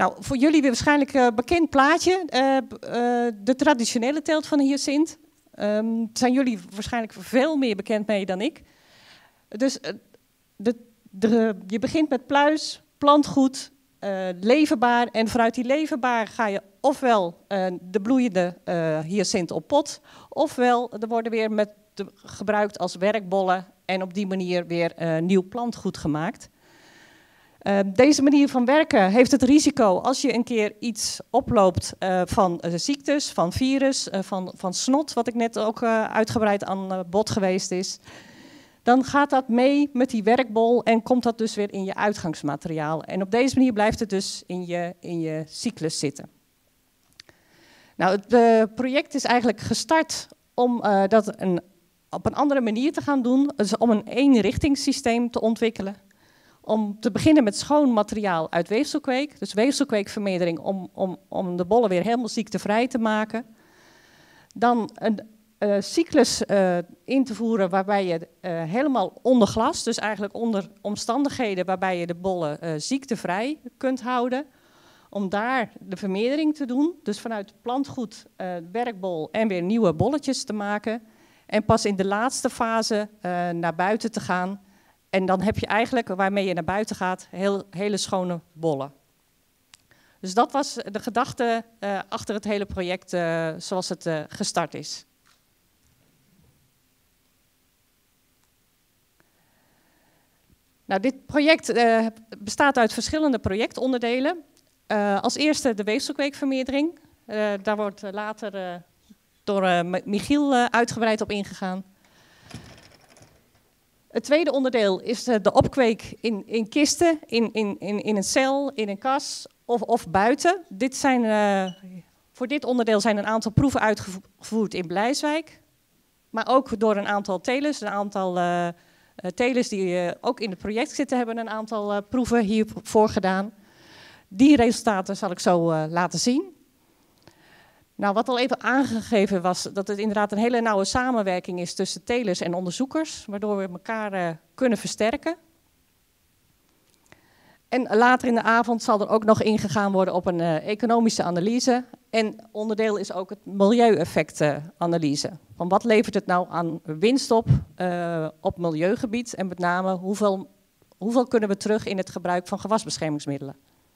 Nou, voor jullie weer waarschijnlijk een uh, bekend plaatje. Uh, uh, de traditionele teelt van de hyacint. Um, zijn jullie waarschijnlijk veel meer bekend mee dan ik. Dus uh, de, de, je begint met pluis, plantgoed, uh, leverbaar. En vanuit die leverbaar ga je ofwel uh, de bloeiende uh, hyacint op pot, ofwel er worden weer met de, gebruikt als werkbollen en op die manier weer uh, nieuw plantgoed gemaakt. Uh, deze manier van werken heeft het risico als je een keer iets oploopt uh, van uh, ziektes, van virus, uh, van, van snot, wat ik net ook uh, uitgebreid aan uh, bod geweest is. Dan gaat dat mee met die werkbol en komt dat dus weer in je uitgangsmateriaal. En op deze manier blijft het dus in je, in je cyclus zitten. Nou, het uh, project is eigenlijk gestart om uh, dat een, op een andere manier te gaan doen, dus om een eenrichtingssysteem te ontwikkelen. Om te beginnen met schoon materiaal uit weefselkweek, dus weefselkweekvermeerdering om, om, om de bollen weer helemaal ziektevrij te maken. Dan een uh, cyclus uh, in te voeren waarbij je uh, helemaal onder glas, dus eigenlijk onder omstandigheden waarbij je de bollen uh, ziektevrij kunt houden. Om daar de vermeerdering te doen, dus vanuit plantgoed, uh, werkbol en weer nieuwe bolletjes te maken. En pas in de laatste fase uh, naar buiten te gaan. En dan heb je eigenlijk, waarmee je naar buiten gaat, heel, hele schone bollen. Dus dat was de gedachte uh, achter het hele project uh, zoals het uh, gestart is. Nou, dit project uh, bestaat uit verschillende projectonderdelen. Uh, als eerste de weefselkweekvermeerdering. Uh, daar wordt later uh, door uh, Michiel uh, uitgebreid op ingegaan. Het tweede onderdeel is de, de opkweek in, in kisten, in, in, in, in een cel, in een kas of, of buiten. Dit zijn, uh, voor dit onderdeel zijn een aantal proeven uitgevoerd in Blijswijk. Maar ook door een aantal telers. Een aantal uh, telers die uh, ook in het project zitten hebben een aantal uh, proeven hiervoor gedaan. Die resultaten zal ik zo uh, laten zien. Nou, wat al even aangegeven was, dat het inderdaad een hele nauwe samenwerking is tussen telers en onderzoekers, waardoor we elkaar uh, kunnen versterken. En later in de avond zal er ook nog ingegaan worden op een uh, economische analyse. En onderdeel is ook het milieueffectenanalyse. Van wat levert het nou aan winst op uh, op milieugebied en met name hoeveel, hoeveel kunnen we terug in het gebruik van gewasbeschermingsmiddelen.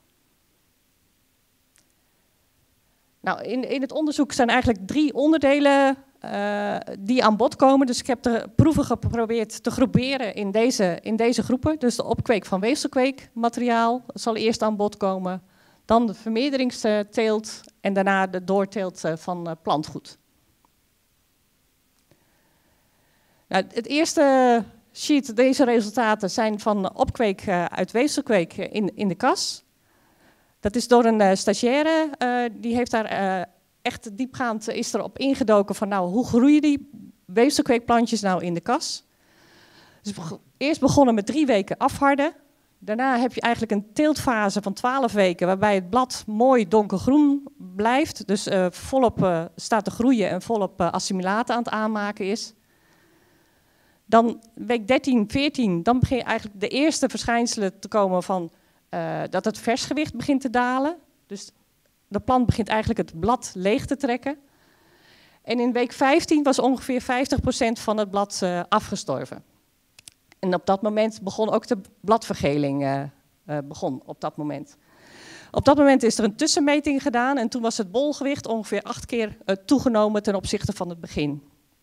Nou, in, in het onderzoek zijn eigenlijk drie onderdelen uh, die aan bod komen. Dus ik heb de proeven geprobeerd te groeperen in deze, in deze groepen. Dus de opkweek van weefselkweekmateriaal zal eerst aan bod komen. Dan de vermeerderingsteelt en daarna de doorteelt van uh, plantgoed. Nou, het eerste sheet, deze resultaten zijn van opkweek uh, uit weefselkweek in, in de kas. Dat is door een uh, stagiaire, uh, die heeft daar uh, echt diepgaand is erop ingedoken van nou, hoe groeien die weefselkweekplantjes nou in de kas. Dus be- eerst begonnen met drie weken afharden. Daarna heb je eigenlijk een teeltfase van twaalf weken waarbij het blad mooi donkergroen blijft. Dus uh, volop uh, staat te groeien en volop uh, assimilaten aan het aanmaken is. Dan week dertien, veertien, dan begin je eigenlijk de eerste verschijnselen te komen van Uh, dat het versgewicht begint te dalen. Dus de plant begint eigenlijk het blad leeg te trekken. En in week vijftien was ongeveer vijftig procent van het blad uh, afgestorven. En op dat moment begon ook de bladvergeling. Uh, uh, begon op dat moment. Op dat moment is er een tussenmeting gedaan en toen was het bolgewicht ongeveer acht keer uh, toegenomen ten opzichte van het begin.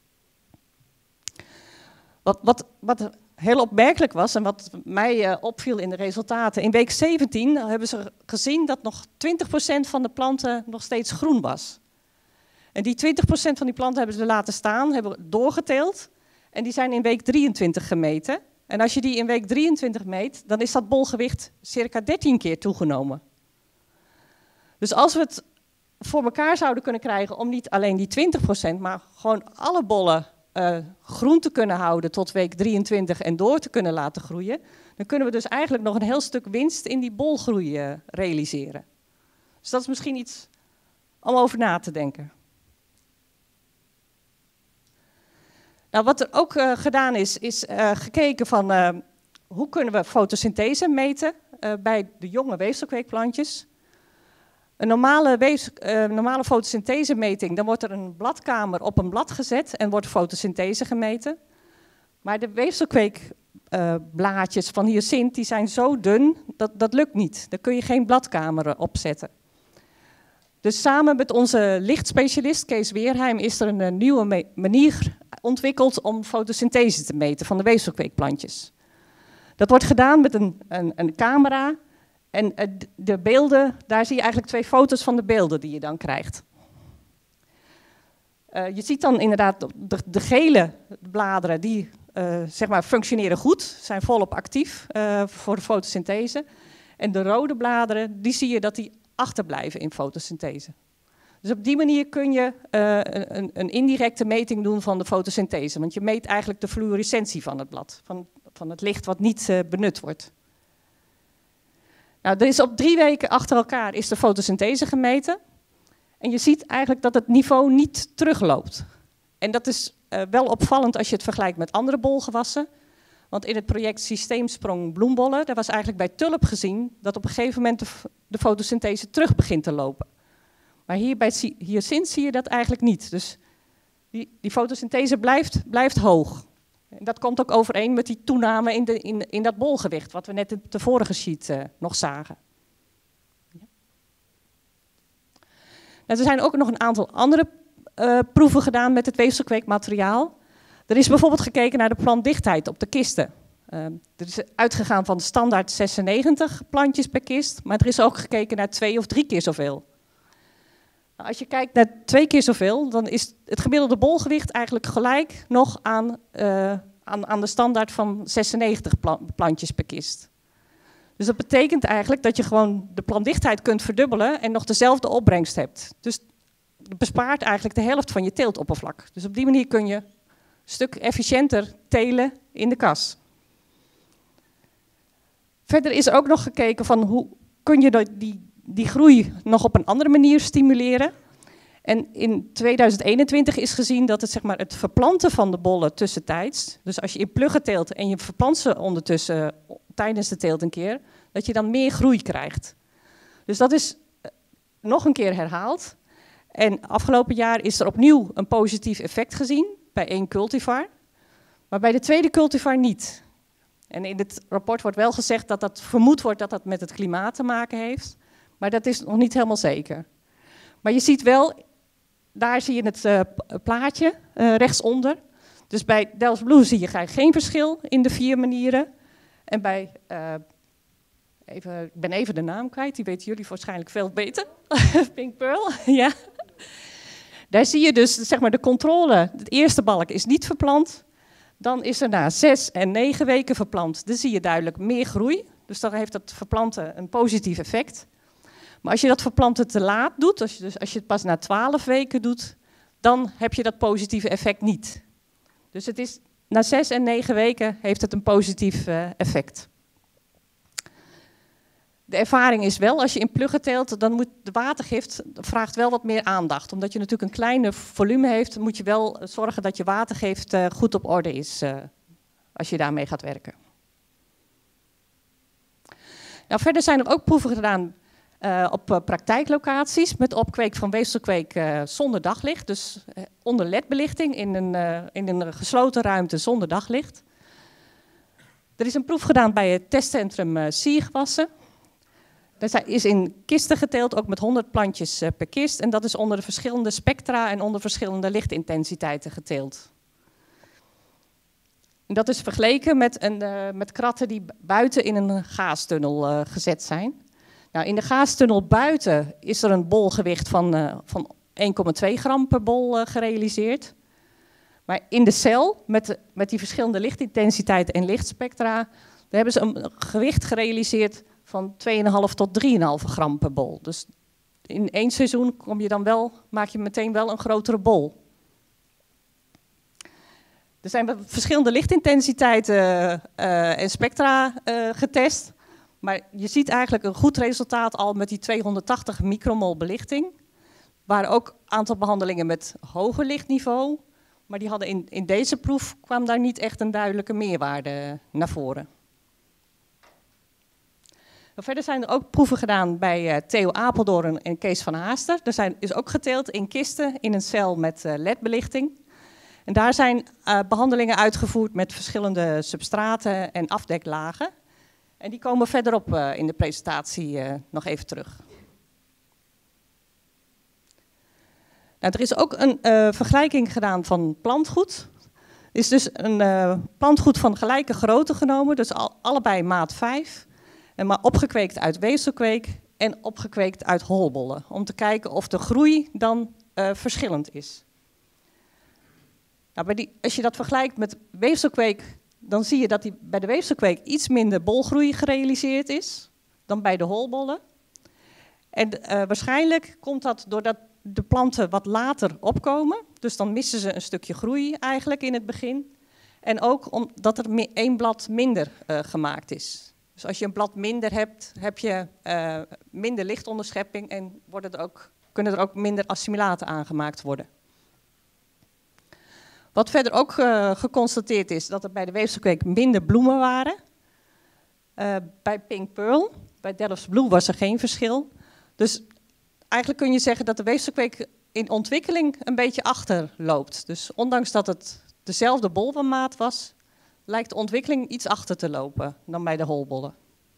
Wat, wat, wat heel opmerkelijk was en wat mij uh, opviel in de resultaten. In week zeventien hebben ze gezien dat nog twintig procent van de planten nog steeds groen was. En die twintig procent van die planten hebben ze laten staan, hebben doorgeteeld. En die zijn in week drieëntwintig gemeten. En als je die in week drieëntwintig meet, dan is dat bolgewicht circa dertien keer toegenomen. Dus als we het voor elkaar zouden kunnen krijgen om niet alleen die twintig procent, maar gewoon alle bollen Uh, groen te kunnen houden tot week drieëntwintig en door te kunnen laten groeien, dan kunnen we dus eigenlijk nog een heel stuk winst in die bolgroei uh, realiseren. Dus dat is misschien iets om over na te denken. Nou, wat er ook uh, gedaan is, is uh, gekeken van uh, hoe kunnen we fotosynthese meten uh, bij de jonge weefselkweekplantjes. Een normale, weefs, uh, normale fotosynthesemeting, dan wordt er een bladkamer op een blad gezet en wordt fotosynthese gemeten. Maar de weefselkweekblaadjes uh, van hyacint die zijn zo dun, dat, dat lukt niet. Daar kun je geen bladkamer op zetten. Dus samen met onze lichtspecialist Kees Weerheim is er een, een nieuwe manier ontwikkeld om fotosynthese te meten van de weefselkweekplantjes. Dat wordt gedaan met een, een, een camera en de beelden, daar zie je eigenlijk twee foto's van de beelden die je dan krijgt. Uh, je ziet dan inderdaad de, de gele bladeren, die uh, zeg maar functioneren goed, zijn volop actief uh, voor de fotosynthese. En de rode bladeren, die zie je dat die achterblijven in fotosynthese. Dus op die manier kun je uh, een, een indirecte meting doen van de fotosynthese. Want je meet eigenlijk de fluorescentie van het blad, van, van het licht wat niet uh, benut wordt. Nou, er is op drie weken achter elkaar is de fotosynthese gemeten. En je ziet eigenlijk dat het niveau niet terugloopt. En dat is uh, wel opvallend als je het vergelijkt met andere bolgewassen. Want in het project Systeemsprong bloembollen, daar was eigenlijk bij tulp gezien dat op een gegeven moment de, de fotosynthese terug begint te lopen. Maar hier bij hyacint zie je dat eigenlijk niet. Dus die, die fotosynthese blijft, blijft hoog. En dat komt ook overeen met die toename in, de, in, in dat bolgewicht, wat we net in de vorige sheet uh, nog zagen. Ja. Nou, er zijn ook nog een aantal andere uh, proeven gedaan met het weefselkweekmateriaal. Er is bijvoorbeeld gekeken naar de plantdichtheid op de kisten. Uh, er is uitgegaan van de standaard zesennegentig plantjes per kist, maar er is ook gekeken naar twee of drie keer zoveel. Nou, als je kijkt naar twee keer zoveel, dan is het gemiddelde bolgewicht eigenlijk gelijk nog aan, uh, aan, aan de standaard van zesennegentig plantjes per kist. Dus dat betekent eigenlijk dat je gewoon de plantdichtheid kunt verdubbelen en nog dezelfde opbrengst hebt. Dus het bespaart eigenlijk de helft van je teeltoppervlak. Dus op die manier kun je een stuk efficiënter telen in de kas. Verder is er ook nog gekeken van hoe kun je die, die groei nog op een andere manier stimuleren. En in tweeduizend eenentwintig is gezien dat het, zeg maar, het verplanten van de bollen tussentijds, dus als je in pluggen teelt en je verplant ze ondertussen tijdens de teelt een keer, dat je dan meer groei krijgt. Dus dat is nog een keer herhaald. En afgelopen jaar is er opnieuw een positief effect gezien bij één cultivar, maar bij de tweede cultivar niet. En in het rapport wordt wel gezegd dat dat vermoed wordt dat dat met het klimaat te maken heeft, maar dat is nog niet helemaal zeker. Maar je ziet wel, daar zie je het uh, plaatje uh, rechtsonder. Dus bij Delft Blue zie je geen verschil in de vier manieren. En bij, uh, even, ik ben even de naam kwijt, die weten jullie waarschijnlijk veel beter. Pink Pearl, ja. Daar zie je dus, zeg maar, de controle. De eerste balk is niet verplant. Dan is er na zes en negen weken verplant. Dan zie je duidelijk meer groei. Dus dan heeft dat verplanten een positief effect. Maar als je dat verplanten te laat doet, als je, dus, als je het pas na twaalf weken doet, dan heb je dat positieve effect niet. Dus het is, na zes en negen weken heeft het een positief uh, effect. De ervaring is wel, als je in pluggen teelt, dan moet de watergift vraagt wel wat meer aandacht. Omdat je natuurlijk een kleine volume heeft, moet je wel zorgen dat je watergift uh, goed op orde is uh, als je daarmee gaat werken. Nou, verder zijn er ook proeven gedaan uh, op uh, praktijklocaties met opkweek van weefselkweek uh, zonder daglicht. Dus uh, onder L E D-belichting in een, uh, in een gesloten ruimte zonder daglicht. Er is een proef gedaan bij het testcentrum uh, Siergewassen. Dat is in kisten geteeld, ook met honderd plantjes uh, per kist. En dat is onder de verschillende spectra en onder verschillende lichtintensiteiten geteeld. En dat is vergeleken met, een, uh, met kratten die buiten in een gaastunnel uh, gezet zijn. Nou, in de gaastunnel buiten is er een bolgewicht van, uh, van één komma twee gram per bol uh, gerealiseerd. Maar in de cel, met, met die verschillende lichtintensiteiten en lichtspectra, daar hebben ze een gewicht gerealiseerd van twee komma vijf tot drie komma vijf gram per bol. Dus in één seizoen kom je dan wel, maak je meteen wel een grotere bol. Er zijn verschillende lichtintensiteiten uh, en spectra uh, getest. Maar je ziet eigenlijk een goed resultaat al met die tweehonderdtachtig micromol belichting. Er waren ook een aantal behandelingen met hoger lichtniveau. Maar die hadden in, in deze proef kwam daar niet echt een duidelijke meerwaarde naar voren. Verder zijn er ook proeven gedaan bij uh, Theo Apeldoorn en Kees van Haaster. Er zijn, is ook geteeld in kisten in een cel met uh, L E D-belichting. En daar zijn uh, behandelingen uitgevoerd met verschillende substraten en afdeklagen. En die komen verderop uh, in de presentatie uh, nog even terug. Nou, er is ook een uh, vergelijking gedaan van plantgoed. Er is dus een uh, plantgoed van gelijke grootte genomen, dus al, allebei maat vijf. En maar opgekweekt uit weefselkweek en opgekweekt uit holbollen. Om te kijken of de groei dan uh, verschillend is. Nou, bij die, als je dat vergelijkt met weefselkweek, dan zie je dat die, bij de weefselkweek iets minder bolgroei gerealiseerd is dan bij de holbollen. En uh, waarschijnlijk komt dat doordat de planten wat later opkomen. Dus dan missen ze een stukje groei eigenlijk in het begin. En ook omdat er één blad minder uh, gemaakt is. Dus als je een blad minder hebt, heb je uh, minder lichtonderschepping en worden er ook, kunnen er ook minder assimilaten aangemaakt worden. Wat verder ook uh, geconstateerd is, dat er bij de weefselkweek minder bloemen waren. Uh, bij Pink Pearl, bij Delft's Blue was er geen verschil. Dus eigenlijk kun je zeggen dat de weefselkweek in ontwikkeling een beetje achterloopt. Dus ondanks dat het dezelfde bolwenmaat was, lijkt de ontwikkeling iets achter te lopen dan bij de holbollen.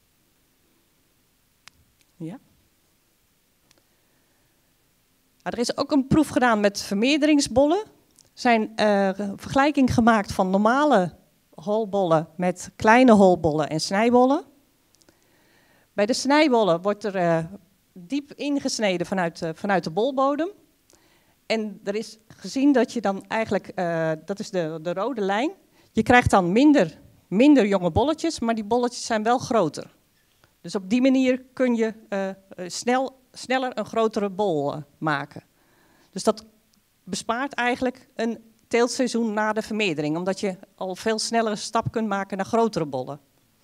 Ja. Nou, er is ook een proef gedaan met vermeerderingsbollen. Er zijn uh, vergelijking gemaakt van normale holbollen met kleine holbollen en snijbollen. Bij de snijbollen wordt er uh, diep ingesneden vanuit, uh, vanuit de bolbodem. En er is gezien dat je dan eigenlijk, uh, dat is de, de rode lijn, je krijgt dan minder, minder jonge bolletjes, maar die bolletjes zijn wel groter. Dus op die manier kun je uh, snel, sneller een grotere bol uh, maken. Dus dat bespaart eigenlijk een teeltseizoen na de vermeerdering, omdat je al veel sneller een stap kunt maken naar grotere bollen.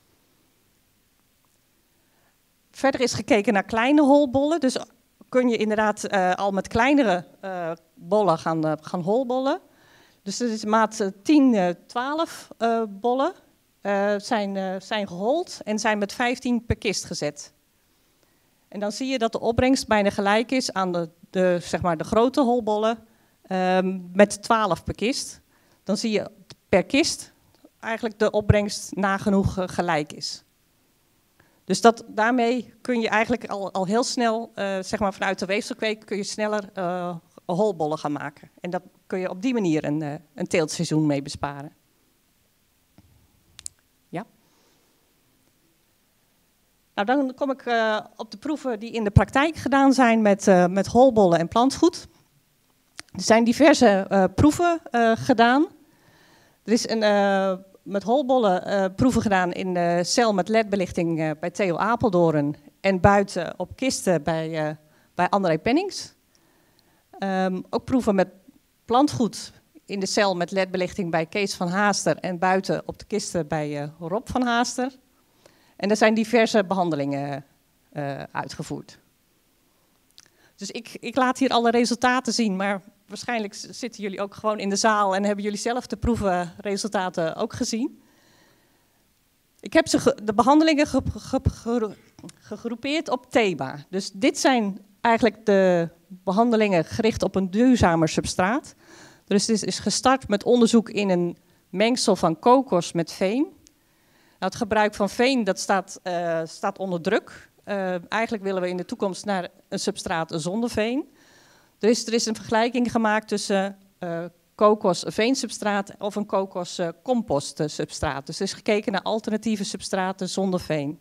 Verder is gekeken naar kleine holbollen, dus kun je inderdaad uh, al met kleinere uh, bollen gaan, uh, gaan holbollen. Dus dat is maat tien, twaalf uh, bollen uh, zijn, uh, zijn gehold en zijn met vijftien per kist gezet. En dan zie je dat de opbrengst bijna gelijk is aan de, de, zeg maar de grote holbollen um, met twaalf per kist. Dan zie je per kist eigenlijk de opbrengst nagenoeg uh, gelijk is. Dus dat, daarmee kun je eigenlijk al, al heel snel, uh, zeg maar vanuit de weefselkweek, kun je sneller uh, holbollen gaan maken. En dat kun je op die manier een, uh, een teeltseizoen mee besparen. Ja. Nou, dan kom ik uh, op de proeven die in de praktijk gedaan zijn met, uh, met holbollen en plantgoed. Er zijn diverse uh, proeven uh, gedaan. Er is een... Uh, met holbollen uh, proeven gedaan in de cel met L E D-belichting uh, bij Theo Apeldoorn en buiten op kisten bij, uh, bij André Pennings. Um, ook proeven met plantgoed in de cel met L E D-belichting bij Kees van Haaster en buiten op de kisten bij uh, Rob van Haaster. En er zijn diverse behandelingen uh, uitgevoerd. Dus ik, ik laat hier alle resultaten zien, maar waarschijnlijk zitten jullie ook gewoon in de zaal en hebben jullie zelf de proevenresultaten ook gezien. Ik heb ze de behandelingen ge, ge, ge, gegroepeerd op thema. Dus dit zijn eigenlijk de behandelingen gericht op een duurzamer substraat. Dus het is gestart met onderzoek in een mengsel van kokos met veen. Nou, het gebruik van veen dat staat, uh, staat onder druk. Uh, eigenlijk willen we in de toekomst naar een substraat zonder veen. Dus er is een vergelijking gemaakt tussen uh, kokos-veensubstraat of een kokos-compost-substraat. Dus er is gekeken naar alternatieve substraten zonder veen.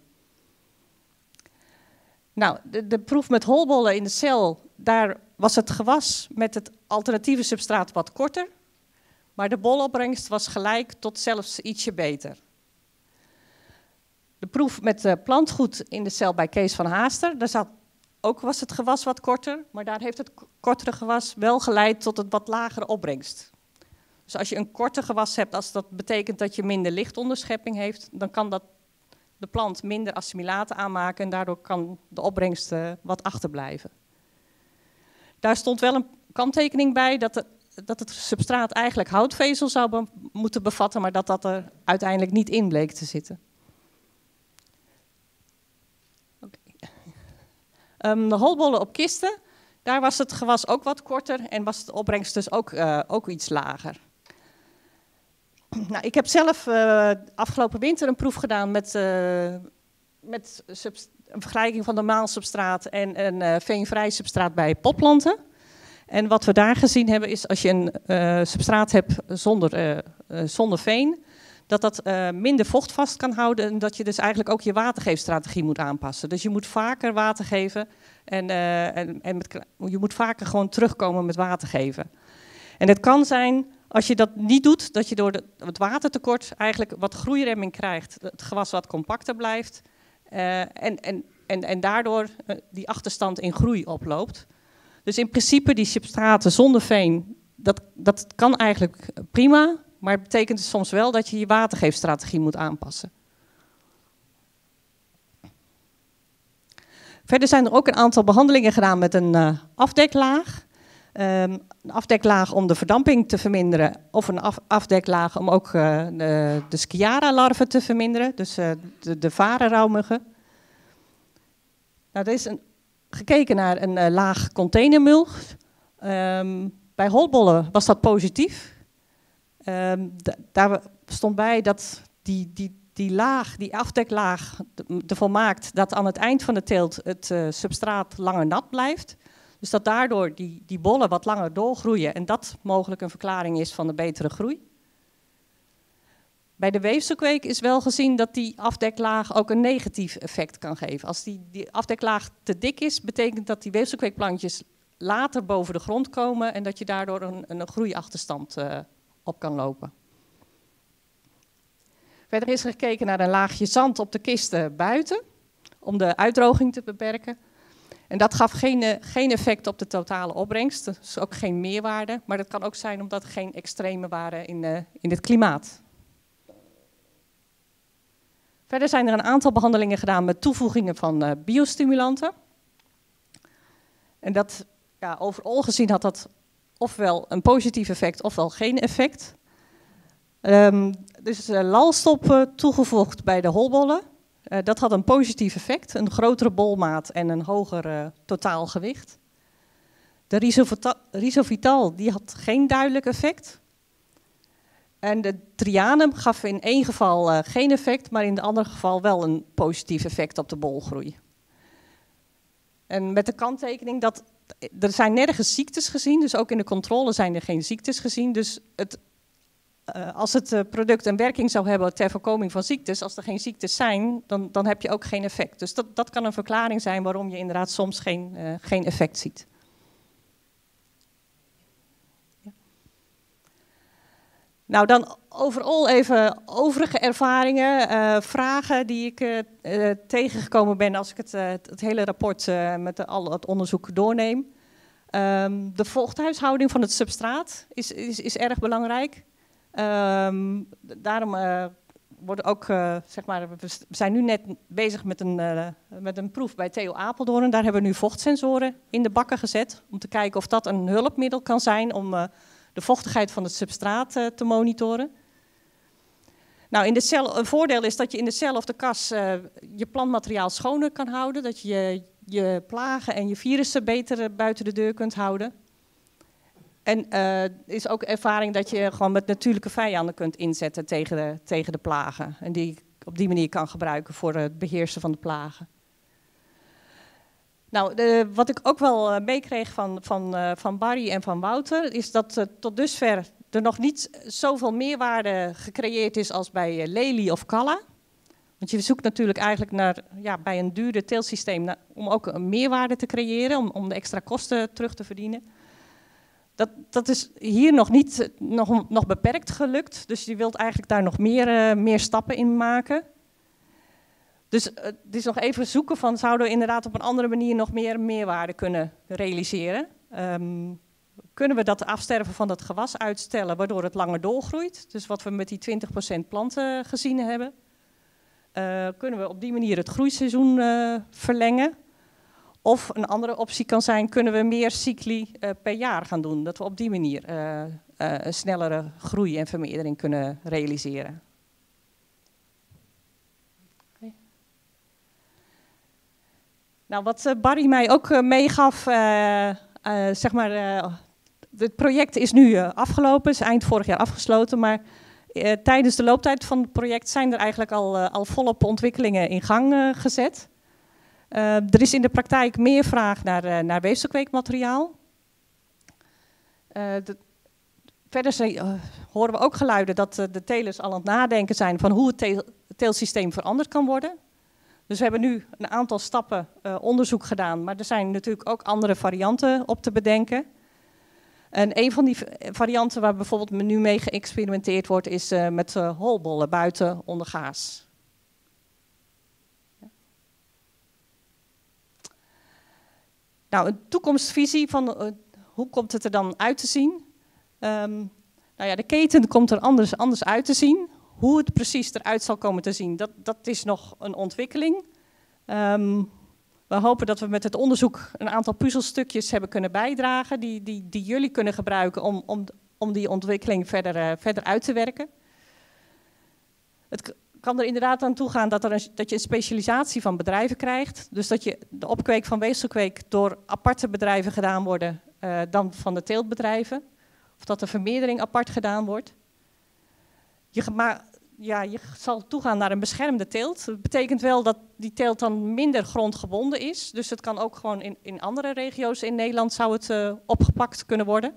Nou, de, de proef met holbollen in de cel, daar was het gewas met het alternatieve substraat wat korter. Maar de bolopbrengst was gelijk tot zelfs ietsje beter. De proef met uh, plantgoed in de cel bij Kees van Haaster, daar zat ook was het gewas wat korter, maar daar heeft het kortere gewas wel geleid tot een wat lagere opbrengst. Dus als je een korter gewas hebt, als dat betekent dat je minder lichtonderschepping heeft, dan kan dat de plant minder assimilaten aanmaken en daardoor kan de opbrengst uh, wat achterblijven. Daar stond wel een kanttekening bij dat, de, dat het substraat eigenlijk houtvezel zou be moeten bevatten, maar dat dat er uiteindelijk niet in bleek te zitten. Um, de holbollen op kisten, daar was het gewas ook wat korter en was de opbrengst dus ook, uh, ook iets lager. Nou, ik heb zelf uh, afgelopen winter een proef gedaan met, uh, met een vergelijking van normaal substraat en een uh, veenvrij substraat bij potplanten. En wat we daar gezien hebben is als je een uh, substraat hebt zonder, uh, uh, zonder veen, dat dat uh, minder vocht vast kan houden en dat je dus eigenlijk ook je watergeefstrategie moet aanpassen. Dus je moet vaker water geven en, uh, en, en met, je moet vaker gewoon terugkomen met water geven. En het kan zijn, als je dat niet doet, dat je door de, het watertekort eigenlijk wat groeiremming krijgt, het gewas wat compacter blijft uh, en, en, en, en daardoor uh, die achterstand in groei oploopt. Dus in principe die substraten zonder veen, dat, dat kan eigenlijk prima, maar het betekent soms wel dat je je watergeefstrategie moet aanpassen. Verder zijn er ook een aantal behandelingen gedaan met een uh, afdeklaag. Um, een afdeklaag om de verdamping te verminderen of een af, afdeklaag om ook uh, de, de Sciara-larven te verminderen, dus uh, de, de varenrauwmuggen. Nou, er is een, gekeken naar een uh, laag containermulch. Um, bij holbollen was dat positief. Um, daar stond bij dat die, die, die laag, die afdeklaag ervoor maakt dat aan het eind van de teelt het uh, substraat langer nat blijft. Dus dat daardoor die, die bollen wat langer doorgroeien en dat mogelijk een verklaring is van de betere groei. Bij de weefselkweek is wel gezien dat die afdeklaag ook een negatief effect kan geven. Als die, die afdeklaag te dik is, betekent dat die weefselkweekplantjes later boven de grond komen en dat je daardoor een, een groeiachterstand uh, op kan lopen. Verder is er gekeken naar een laagje zand op de kisten buiten, om de uitdroging te beperken. En dat gaf geen, geen effect op de totale opbrengst, dus ook geen meerwaarde. Maar dat kan ook zijn omdat er geen extreme waren in, uh, in het klimaat. Verder zijn er een aantal behandelingen gedaan met toevoegingen van uh, biostimulanten. En dat, ja, overal gezien had dat ofwel een positief effect ofwel geen effect. Um, dus uh, lalstop uh, toegevoegd bij de holbollen. Uh, dat had een positief effect, een grotere bolmaat en een hoger uh, totaal gewicht. De Risovital, Risovital die had geen duidelijk effect. En de Trianum gaf in één geval uh, geen effect, maar in het andere geval wel een positief effect op de bolgroei. En met de kanttekening dat er zijn nergens ziektes gezien, dus ook in de controle zijn er geen ziektes gezien. Dus het, uh, als het uh, product een werking zou hebben ter voorkoming van ziektes, als er geen ziektes zijn, dan, dan heb je ook geen effect. Dus dat, dat kan een verklaring zijn waarom je inderdaad soms geen, uh, geen effect ziet. Nou, dan overal even overige ervaringen, uh, vragen die ik uh, uh, tegengekomen ben als ik het, uh, het hele rapport uh, met de, al het onderzoek doorneem. Um, de vochthuishouding van het substraat is, is, is erg belangrijk. Um, daarom uh, worden ook, uh, zeg maar, we zijn nu net bezig met een, uh, met een proef bij T U Apeldoorn. Daar hebben we nu vochtsensoren in de bakken gezet om te kijken of dat een hulpmiddel kan zijn om uh, de vochtigheid van het substraat uh, te monitoren. Nou, in de cel, een voordeel is dat je in de cel of de kas uh, je plantmateriaal schoner kan houden. Dat je je plagen en je virussen beter uh, buiten de deur kunt houden. En er uh, is ook ervaring dat je gewoon met natuurlijke vijanden kunt inzetten tegen de, tegen de plagen. En die op die manier kan gebruiken voor het beheersen van de plagen. Nou, de, wat ik ook wel uh, meekreeg van, van, uh, van Barry en van Wouter, is dat uh, tot dusver er nog niet zoveel meerwaarde gecreëerd is als bij uh, Lely of Calla. Want je zoekt natuurlijk eigenlijk naar, ja, bij een duurder teeltsysteem naar, om ook een meerwaarde te creëren, om, om de extra kosten terug te verdienen. Dat, dat is hier nog niet nog, nog beperkt gelukt, dus je wilt eigenlijk daar nog meer, uh, meer stappen in maken. Dus uh, het is nog even zoeken van, zouden we inderdaad op een andere manier nog meer meerwaarde kunnen realiseren? Um, kunnen we dat afsterven van dat gewas uitstellen, waardoor het langer doorgroeit? Dus wat we met die twintig procent planten gezien hebben. Uh, kunnen we op die manier het groeiseizoen uh, verlengen? Of een andere optie kan zijn, kunnen we meer cycli uh, per jaar gaan doen? Dat we op die manier uh, uh, een snellere groei en vermeerdering kunnen realiseren. Nou, wat uh, Barry mij ook uh, meegaf, uh, uh, zeg maar, uh, het project is nu uh, afgelopen, is eind vorig jaar afgesloten, maar uh, tijdens de looptijd van het project zijn er eigenlijk al, uh, al volop ontwikkelingen in gang uh, gezet. Uh, er is in de praktijk meer vraag naar, uh, naar weefselkweekmateriaal. Uh, de, verder zijn, uh, horen we ook geluiden dat uh, de telers al aan het nadenken zijn van hoe het te teelsysteem veranderd kan worden. Dus we hebben nu een aantal stappen uh, onderzoek gedaan, maar er zijn natuurlijk ook andere varianten op te bedenken. En een van die varianten waar bijvoorbeeld nu mee geëxperimenteerd wordt, is uh, met uh, holbollen buiten onder gaas. Ja. Nou, een toekomstvisie van uh, hoe komt het er dan uit te zien? Um, nou ja, de keten komt er anders, anders uit te zien. Hoe het precies eruit zal komen te zien, dat, dat is nog een ontwikkeling. Um, we hopen dat we met het onderzoek een aantal puzzelstukjes hebben kunnen bijdragen, die, die, die jullie kunnen gebruiken om, om, om die ontwikkeling verder, uh, verder uit te werken. Het kan er inderdaad aan toe gaan dat, er een, dat je een specialisatie van bedrijven krijgt. Dus dat je de opkweek van weefselkweek door aparte bedrijven gedaan worden uh, dan van de teeltbedrijven. Of dat de vermeerdering apart gedaan wordt. Je, maar, ja, je zal toegaan naar een beschermde teelt. Dat betekent wel dat die teelt dan minder grondgebonden is. Dus het kan ook gewoon in, in andere regio's in Nederland zou het uh, opgepakt kunnen worden.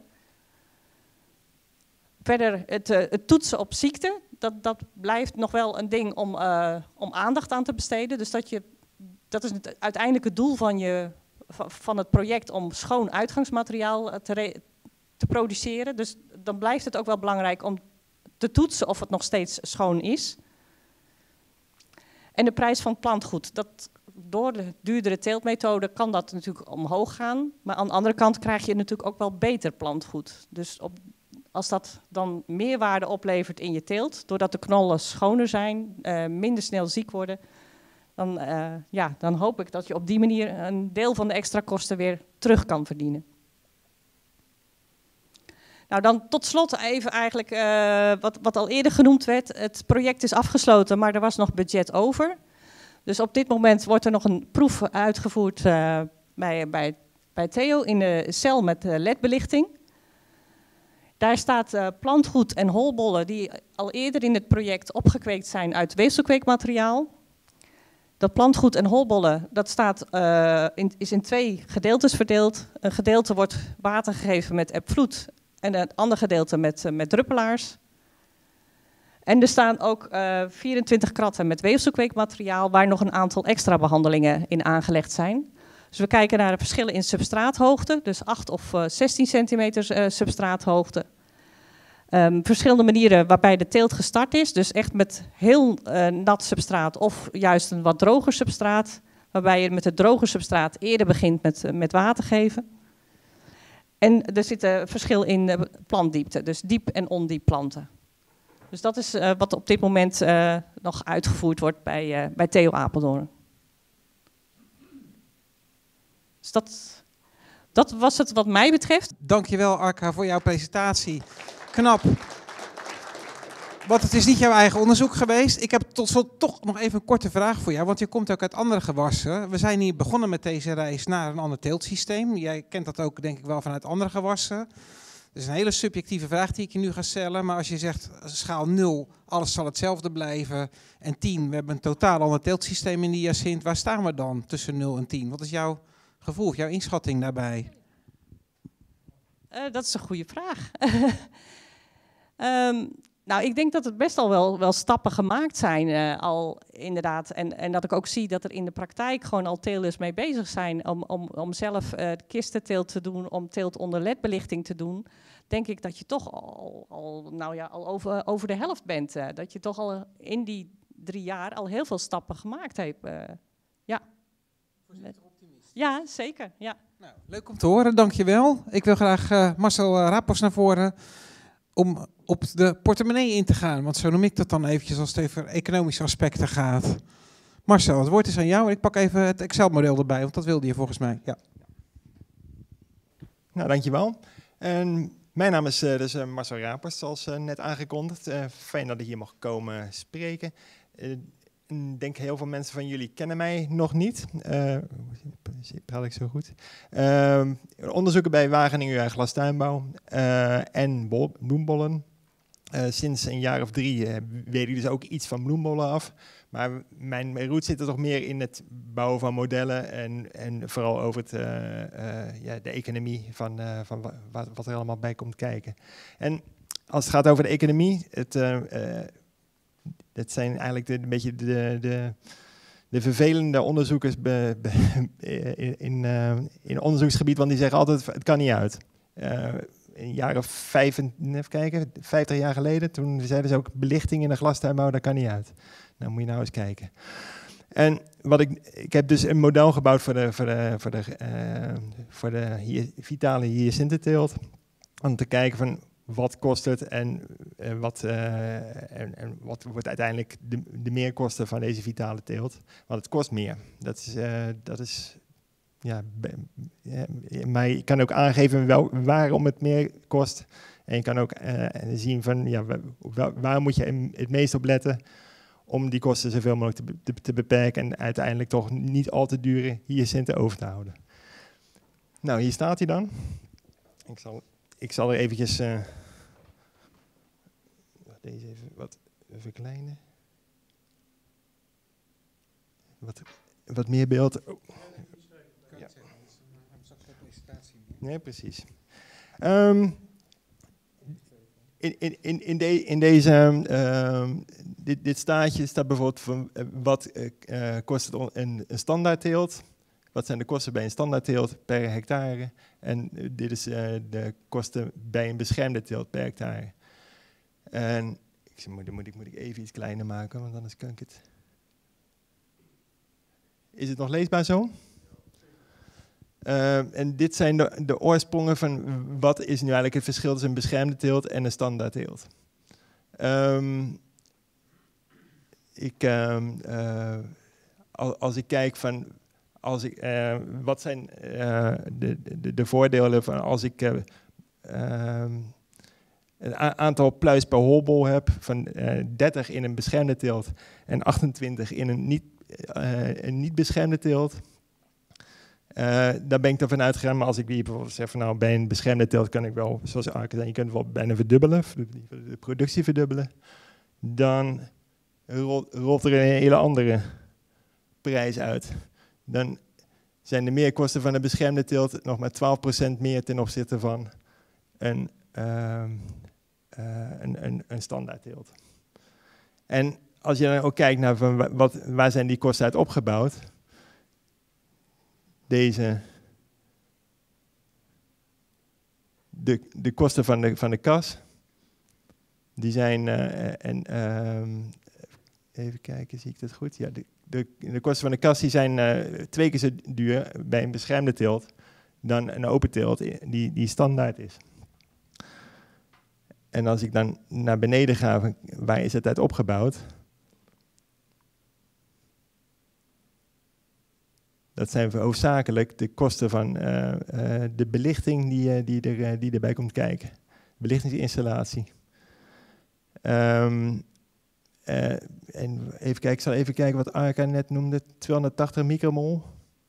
Verder het, uh, het toetsen op ziekte. Dat, dat blijft nog wel een ding om, uh, om aandacht aan te besteden. Dus dat, je, dat is het uiteindelijke doel van, je, van het project om schoon uitgangsmateriaal te, te produceren. Dus dan blijft het ook wel belangrijk om te toetsen of het nog steeds schoon is. En de prijs van het plantgoed. Dat, door de duurdere teeltmethode kan dat natuurlijk omhoog gaan. Maar aan de andere kant krijg je natuurlijk ook wel beter plantgoed. Dus op, als dat dan meer waarde oplevert in je teelt, doordat de knollen schoner zijn, uh, minder snel ziek worden, dan, uh, ja, dan hoop ik dat je op die manier een deel van de extra kosten weer terug kan verdienen. Nou, dan tot slot even eigenlijk uh, wat, wat al eerder genoemd werd. Het project is afgesloten, maar er was nog budget over. Dus op dit moment wordt er nog een proef uitgevoerd uh, bij, bij, bij Theo in de cel met uh, L E D-belichting. Daar staat uh, plantgoed en holbollen die al eerder in het project opgekweekt zijn uit weefselkweekmateriaal. Dat plantgoed en holbollen, dat staat, uh, in, is in twee gedeeltes verdeeld. Een gedeelte wordt water gegeven met ebvloed en het andere gedeelte met, uh, met druppelaars. En er staan ook uh, vierentwintig kratten met weefselkweekmateriaal waar nog een aantal extra behandelingen in aangelegd zijn. Dus we kijken naar de verschillen in substraathoogte, dus acht of uh, zestien centimeter uh, substraathoogte. Um, verschillende manieren waarbij de teelt gestart is, dus echt met heel uh, nat substraat of juist een wat droger substraat, waarbij je met het droge substraat eerder begint met, uh, met water geven. En er zit een verschil in uh, plantdiepte, dus diep en ondiep planten. Dus dat is uh, wat op dit moment uh, nog uitgevoerd wordt bij, uh, bij Theo Apeldoorn. Dus dat, dat was het wat mij betreft. Dankjewel Arka voor jouw presentatie. Knap. Want het is niet jouw eigen onderzoek geweest. Ik heb tot slot toch nog even een korte vraag voor jou. Want je komt ook uit andere gewassen. We zijn hier begonnen met deze reis naar een ander teeltsysteem. Jij kent dat ook denk ik wel vanuit andere gewassen. Dat is een hele subjectieve vraag die ik je nu ga stellen. Maar als je zegt schaal nul, alles zal hetzelfde blijven. En tien, we hebben een totaal ander teeltsysteem in die hyacint. Waar staan we dan tussen nul en tien? Wat is jouw gevoel, jouw inschatting daarbij? Uh, dat is een goede vraag. um, nou, ik denk dat het best al wel, wel stappen gemaakt zijn, uh, al inderdaad. En, en dat ik ook zie dat er in de praktijk gewoon al telers mee bezig zijn om, om, om zelf uh, kistenteelt te doen, om teelt onder L E D-belichting te doen. Denk ik dat je toch al, al, nou ja, al over, over de helft bent. Uh, dat je toch al in die drie jaar al heel veel stappen gemaakt hebt. Uh, ja. Ja, zeker. Ja. Nou, leuk om te horen, dankjewel. Ik wil graag uh, Marcel uh, Rapos naar voren om op de portemonnee in te gaan. Want zo noem ik dat dan eventjes als het over economische aspecten gaat. Marcel, het woord is aan jou en ik pak even het Excel-model erbij, want dat wilde je volgens mij. Ja. Nou, dankjewel. En mijn naam is uh, dus, uh, Marcel Rapos, zoals uh, net aangekondigd. Uh, fijn dat ik hier mag komen spreken. Uh, ik denk heel veel mensen van jullie kennen mij nog niet. Uh, praat ik zo goed? Uh, onderzoeken bij Wageningen Glastuinbouw uh, en bol- bloembollen. Uh, sinds een jaar of drie uh, weet ik dus ook iets van bloembollen af. Maar mijn, mijn route zit er toch meer in het bouwen van modellen en, en vooral over het, uh, uh, ja, de economie van, uh, van wat, wat er allemaal bij komt kijken. En als het gaat over de economie, het, uh, uh, dat zijn eigenlijk de, een beetje de, de, de vervelende onderzoekers be, be, in, in, uh, in onderzoeksgebied, want die zeggen altijd, het kan niet uit. Uh, een jaar of vijf, even kijken, vijftig jaar geleden, toen zeiden ze ook, belichting in een glastuinbouw, dat kan niet uit. Nou, moet je nou eens kijken. En wat ik, ik heb dus een model gebouwd voor de, voor de, voor de, uh, voor de hier, vitale hyacinthenteelt, om te kijken van, wat kost het en, uh, wat, uh, en, en wat wordt uiteindelijk de, de meerkosten van deze vitale teelt. Want het kost meer. Dat is, uh, dat is ja, be, ja, maar je kan ook aangeven wel, waarom het meer kost. En je kan ook uh, zien van, ja, waar, waar moet je het meest op letten om die kosten zoveel mogelijk te, te, te beperken en uiteindelijk toch niet al te dure hyacinthen over te houden. Nou, hier staat hij dan. Ik zal... Ik zal er eventjes uh, deze even wat verkleinen. Wat, wat meer beeld. Oh. Ja. Nee, precies. Um, in, in, in, de, in deze, um, dit, dit staartje staat bijvoorbeeld van uh, wat uh, kost het een, een standaardteelt. Wat zijn de kosten bij een standaardteelt per hectare? En uh, dit is uh, de kosten bij een beschermde teelt per hectare. En ik zeg, moet, moet, ik, moet ik even iets kleiner maken, want anders kan ik het. Is het nog leesbaar zo? Uh, en dit zijn de, de oorsprongen van wat is nu eigenlijk het verschil tussen een beschermde teelt en een standaardteelt. Um, ik, um, uh, als ik kijk van... Als ik, uh, wat zijn uh, de, de, de voordelen van als ik uh, um, een a- aantal pluis per holbol heb van uh, dertig in een beschermde teelt en achtentwintig in een niet, uh, een niet beschermde teelt. Uh, daar ben ik ervan uitgegaan, maar als ik hier bijvoorbeeld zeg van nou bij een beschermde teelt kan ik wel, zoals Arke zei, je kunt wel bijna verdubbelen, de, de productie verdubbelen. Dan rolt, rolt er een hele andere prijs uit. Dan zijn de meerkosten van de beschermde teelt nog maar twaalf procent meer ten opzichte van een, uh, uh, een, een, een standaard teelt. En als je dan ook kijkt naar van wat, waar zijn die kosten uit opgebouwd, deze, de, de kosten van de, van de kas, die zijn, uh, en, uh, even kijken, zie ik dat goed? Ja, de, De, de kosten van de kas die zijn uh, twee keer zo duur bij een beschermde teelt dan een open teelt die, die standaard is. En als ik dan naar beneden ga, waar is het uit opgebouwd? Dat zijn hoofdzakelijk de kosten van uh, uh, de belichting die, uh, die, er, uh, die erbij komt kijken. Belichtingsinstallatie. Um, Uh, en even kijken, ik zal even kijken wat Arka net noemde, tweehonderdtachtig micromol.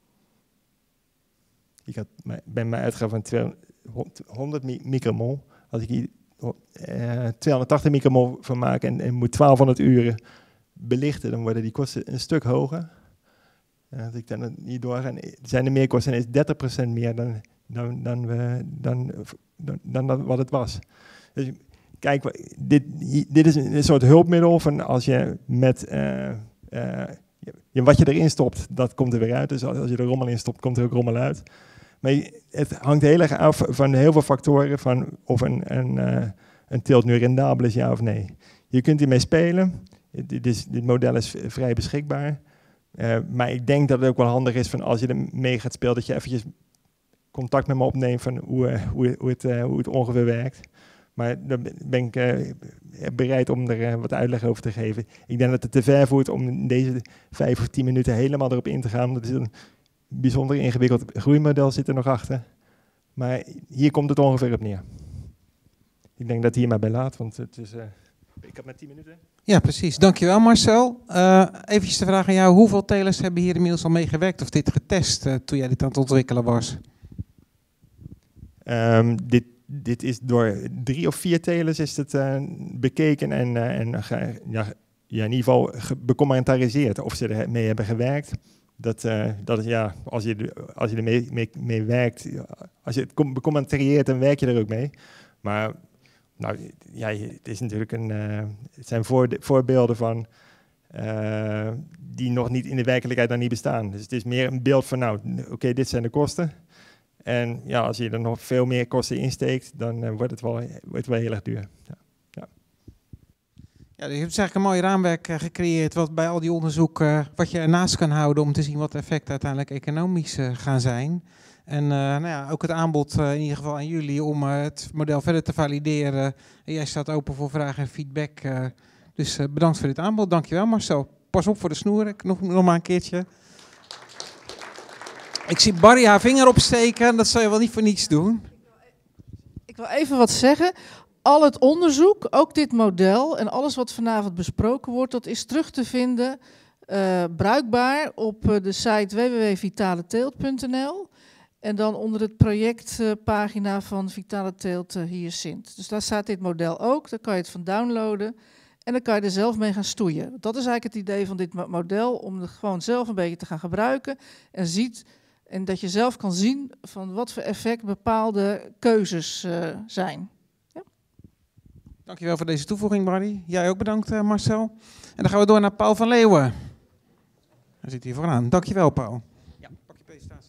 Ik had bij mij uitgegaan van tweehonderd micromol. Als ik hier uh, tweehonderdtachtig micromol van maak en, en moet twaalfhonderd uren belichten, dan worden die kosten een stuk hoger. En als ik dan hier doorga, zijn de meerkosten is dertig procent meer dan, dan, dan, we, dan, dan, dan, dan wat het was. Dus, kijk, dit, dit is een soort hulpmiddel van als je met uh, uh, wat je erin stopt, dat komt er weer uit. Dus als je er rommel in stopt, komt er ook rommel uit. Maar je, het hangt heel erg af van heel veel factoren van of een, een, uh, een teelt nu rendabel is, ja of nee. Je kunt hiermee spelen. Dit, is, dit model is vrij beschikbaar. Uh, maar ik denk dat het ook wel handig is van als je ermee gaat spelen, dat je eventjes contact met me opneemt van hoe, uh, hoe, hoe, het, uh, hoe het ongeveer werkt. Maar daar ben ik uh, bereid om er uh, wat uitleg over te geven. Ik denk dat het te ver voert om in deze vijf of tien minuten helemaal erop in te gaan. Dat is een bijzonder ingewikkeld groeimodel zit er nog achter. Maar hier komt het ongeveer op neer. Ik denk dat hier maar bij laat, want het is, uh, ik ik heb maar tien minuten. Ja, precies. Dankjewel Marcel. Uh, eventjes de vraag aan jou. Hoeveel telers hebben hier inmiddels al meegewerkt of dit getest uh, toen jij dit aan het ontwikkelen was? Um, dit, dit is door drie of vier telers is het uh, bekeken en, uh, en uh, ja, ja, in ieder geval becommentaariseerd of ze ermee hebben gewerkt. Dat, uh, dat is, ja, als je, als je ermee mee, mee werkt, als je het becommentarieert, dan werk je er ook mee. Maar nou, ja, het is natuurlijk een, uh, het zijn voorde, voorbeelden van uh, die nog niet in de werkelijkheid dan niet bestaan. Dus het is meer een beeld van, nou, oké, okay, dit zijn de kosten. En ja, als je er nog veel meer kosten insteekt, dan uh, wordt, het wel, wordt het wel heel erg duur. Ja. Ja. Ja, je hebt eigenlijk een mooi raamwerk uh, gecreëerd wat bij al die onderzoeken, uh, wat je ernaast kan houden om te zien wat de effecten uiteindelijk economisch uh, gaan zijn. En uh, nou ja, ook het aanbod uh, in ieder geval aan jullie om uh, het model verder te valideren. En jij staat open voor vragen en feedback. Uh, dus uh, bedankt voor dit aanbod. Dankjewel Marcel. Pas op voor de snoer. Ik nog, nog maar een keertje. Ik zie Barry haar vinger opsteken. Dat zal je wel niet voor niets doen. Ik wil even wat zeggen. Al het onderzoek, ook dit model en alles wat vanavond besproken wordt, dat is terug te vinden, uh, bruikbaar op uh, de site w w w punt vitale teelt punt n l. En dan onder het projectpagina uh, van Vitale Teelt uh, Hyacint. Dus daar staat dit model ook. Daar kan je het van downloaden. En dan kan je er zelf mee gaan stoeien. Dat is eigenlijk het idee van dit model. Om het gewoon zelf een beetje te gaan gebruiken. En, ziet, en dat je zelf kan zien van wat voor effect bepaalde keuzes uh, zijn. Ja. Dankjewel voor deze toevoeging, Barry. Jij ook bedankt, uh, Marcel. En dan gaan we door naar Paul van Leeuwen. Hij zit hier vooraan. Dankjewel, Paul. Ja, pak je presentatie.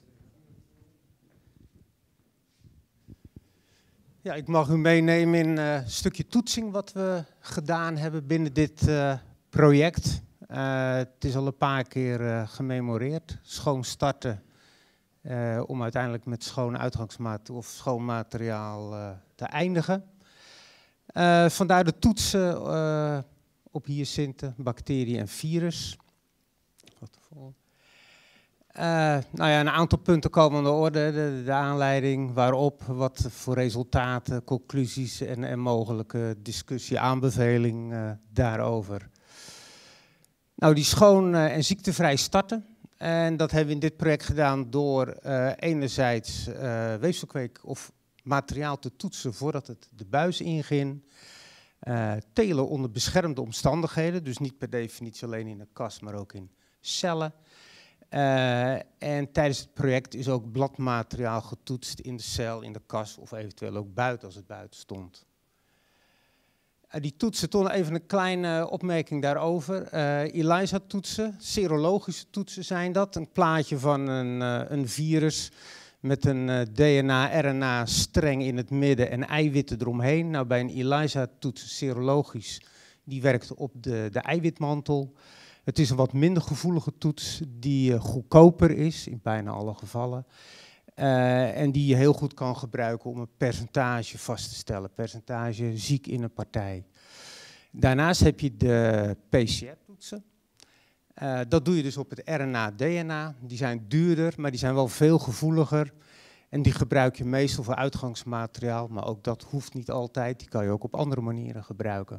Ja, ik mag u meenemen in uh, een stukje toetsing wat we gedaan hebben binnen dit uh, project. Uh, het is al een paar keer uh, gememoreerd. Schoon starten uh, om uiteindelijk met schoon uitgangsmateriaal of schoon materiaal uh, te eindigen. Uh, vandaar de toetsen uh, op hyacinten, bacteriën en virus. Wat de volgende. Uh, nou ja, een aantal punten komen aan de orde. De, de aanleiding, waarop, wat voor resultaten, conclusies en, en mogelijke discussie, aanbeveling uh, daarover. Nou, die schoon uh, en ziektevrij starten. En dat hebben we in dit project gedaan door uh, enerzijds uh, weefselkweek of materiaal te toetsen voordat het de buis inging. Uh, telen onder beschermde omstandigheden, dus niet per definitie alleen in de kas, maar ook in cellen. Uh, en tijdens het project is ook bladmateriaal getoetst in de cel, in de kas of eventueel ook buiten als het buiten stond. Uh, die toetsen, toch even een kleine opmerking daarover. Uh, ELISA-toetsen, serologische toetsen zijn dat. Een plaatje van een, uh, een virus met een uh, D N A R N A-streng in het midden en eiwitten eromheen. Nou, bij een ELISA-toets, serologisch, die werkt op de, de eiwitmantel. Het is een wat minder gevoelige toets die uh, goedkoper is, in bijna alle gevallen. Uh, en die je heel goed kan gebruiken om een percentage vast te stellen. Percentage ziek in een partij. Daarnaast heb je de P C R-toetsen. Uh, dat doe je dus op het R N A-D N A. Die zijn duurder, maar die zijn wel veel gevoeliger. En die gebruik je meestal voor uitgangsmateriaal, maar ook dat hoeft niet altijd. Die kan je ook op andere manieren gebruiken.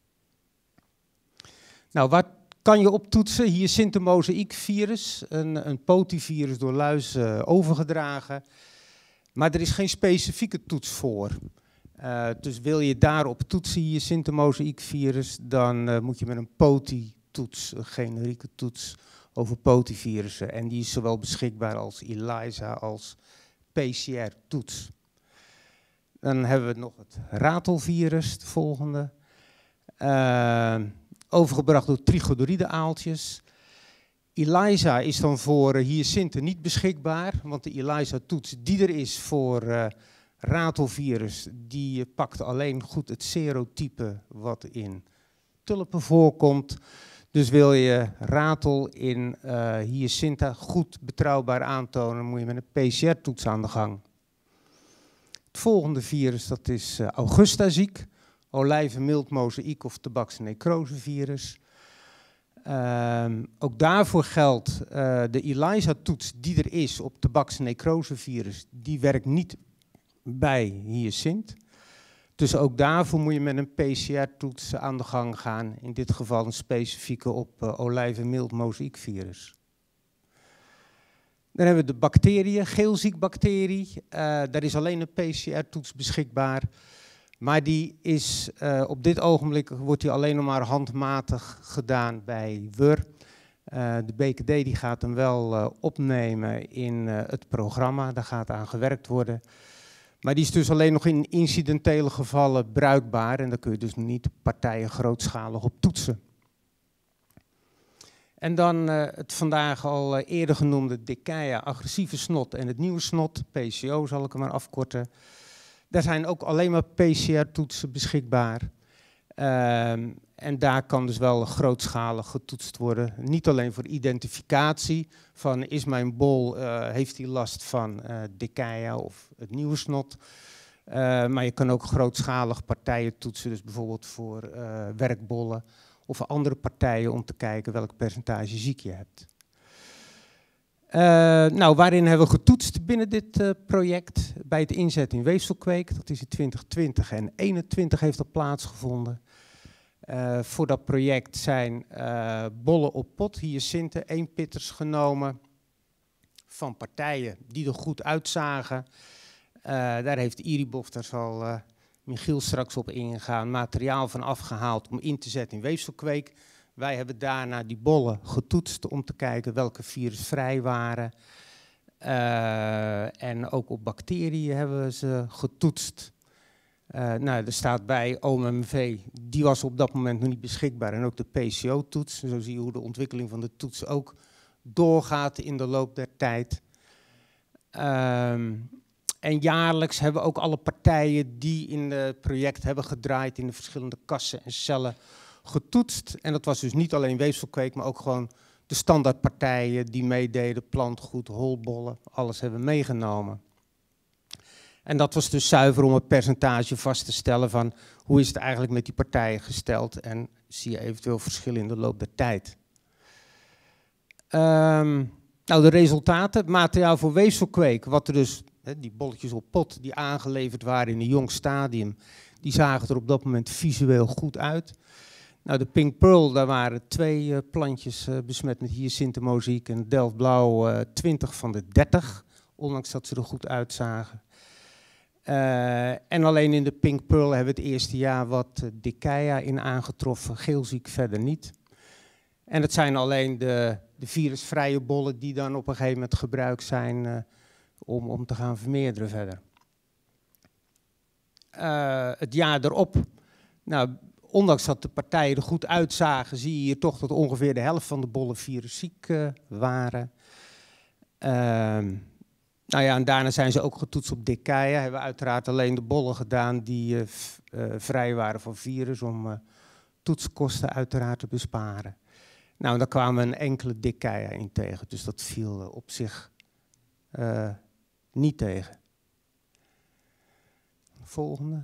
Nou, wat kan je optoetsen? Hyacintenmozaïekvirus, een, een potivirus door luizen overgedragen. Maar er is geen specifieke toets voor. Uh, dus wil je daarop toetsen, hyacintenmozaïekvirus, dan uh, moet je met een poti-toets, een generieke toets over potivirussen. En die is zowel beschikbaar als ELISA als P C R-toets. Dan hebben we nog het ratelvirus, de volgende. Uh, overgebracht door trichodoride-aaltjes. ELISA is dan voor uh, hyacinten niet beschikbaar, want de ELISA-toets die er is voor uh, ratelvirus, die uh, pakt alleen goed het serotype wat in tulpen voorkomt. Dus wil je ratel in uh, hyacinta goed betrouwbaar aantonen, moet je met een P C R-toets aan de gang. Het volgende virus, dat is uh, Augustaziek. Olijvenmildmozaïek of tabaksnecrosevirus. Uh, ook daarvoor geldt uh, de ELISA-toets die er is op tabaksnecrosevirus, die werkt niet bij hyacint. Dus ook daarvoor moet je met een P C R-toets aan de gang gaan. In dit geval een specifieke op uh, olijvenmild mozaïekvirus. Dan hebben we de bacteriën, geelziekbacterie. Uh, daar is alleen een P C R-toets beschikbaar. Maar die is uh, op dit ogenblik wordt die alleen nog maar handmatig gedaan bij W U R. Uh, de B K D die gaat hem wel uh, opnemen in uh, het programma. Daar gaat aan gewerkt worden. Maar die is dus alleen nog in incidentele gevallen bruikbaar. En daar kun je dus niet partijen grootschalig op toetsen. En dan uh, het vandaag al uh, eerder genoemde Dickeia, agressieve snot en het nieuwe snot, P C O zal ik hem maar afkorten. Daar zijn ook alleen maar P C R-toetsen beschikbaar. Uh, en daar kan dus wel grootschalig getoetst worden. Niet alleen voor identificatie van is mijn bol, uh, heeft hij last van uh, Dickeia of het nieuwe snot. Uh, maar je kan ook grootschalig partijen toetsen, dus bijvoorbeeld voor uh, werkbollen of voor andere partijen om te kijken welk percentage ziek je hebt. Uh, nou, waarin hebben we getoetst binnen dit uh, project? Bij het inzetten in weefselkweek, dat is in twintig twintig en eenentwintig heeft dat plaatsgevonden. Uh, voor dat project zijn uh, bollen op pot, hyacinten, eenpitters genomen van partijen die er goed uitzagen. Uh, daar heeft Iribof, daar zal uh, Michiel straks op ingaan, materiaal van afgehaald om in te zetten in weefselkweek. Wij hebben daarna die bollen getoetst om te kijken welke virusvrij waren. Uh, en ook op bacteriën hebben we ze getoetst. Uh, nou, er staat bij O M M V, die was op dat moment nog niet beschikbaar. En ook de P C O-toets. Zo zie je hoe de ontwikkeling van de toets ook doorgaat in de loop der tijd. Um, en jaarlijks hebben we ook alle partijen die in het project hebben gedraaid in de verschillende kassen en cellen getoetst. En dat was dus niet alleen weefselkweek, maar ook gewoon de standaardpartijen die meededen, plantgoed, holbollen, alles hebben we meegenomen. En dat was dus zuiver om het percentage vast te stellen van hoe is het eigenlijk met die partijen gesteld en zie je eventueel verschillen in de loop der tijd. Um, nou, de resultaten, het materiaal voor weefselkweek, wat er dus, he, die bolletjes op pot die aangeleverd waren in een jong stadium, die zagen er op dat moment visueel goed uit. Nou, de Pink Pearl, daar waren twee uh, plantjes uh, besmet met hyacintenmozaïek en Delftblauw uh, twintig van de dertig, ondanks dat ze er goed uitzagen. Uh, en alleen in de Pink Pearl hebben we het eerste jaar wat uh, Dickeia in aangetroffen, geelziek verder niet. En dat zijn alleen de, de virusvrije bollen die dan op een gegeven moment gebruikt zijn uh, om, om te gaan vermeerderen verder. Uh, het jaar erop, nou, ondanks dat de partijen er goed uitzagen, zie je hier toch dat ongeveer de helft van de bollen virusziek uh, waren. Uh, nou ja, en daarna zijn ze ook getoetst op Dickeia. Hebben we uiteraard alleen de bollen gedaan die uh, uh, vrij waren van virus om uh, toetskosten uiteraard te besparen. Nou, daar kwamen we een enkele Dickeia in tegen, dus dat viel uh, op zich uh, niet tegen. Volgende.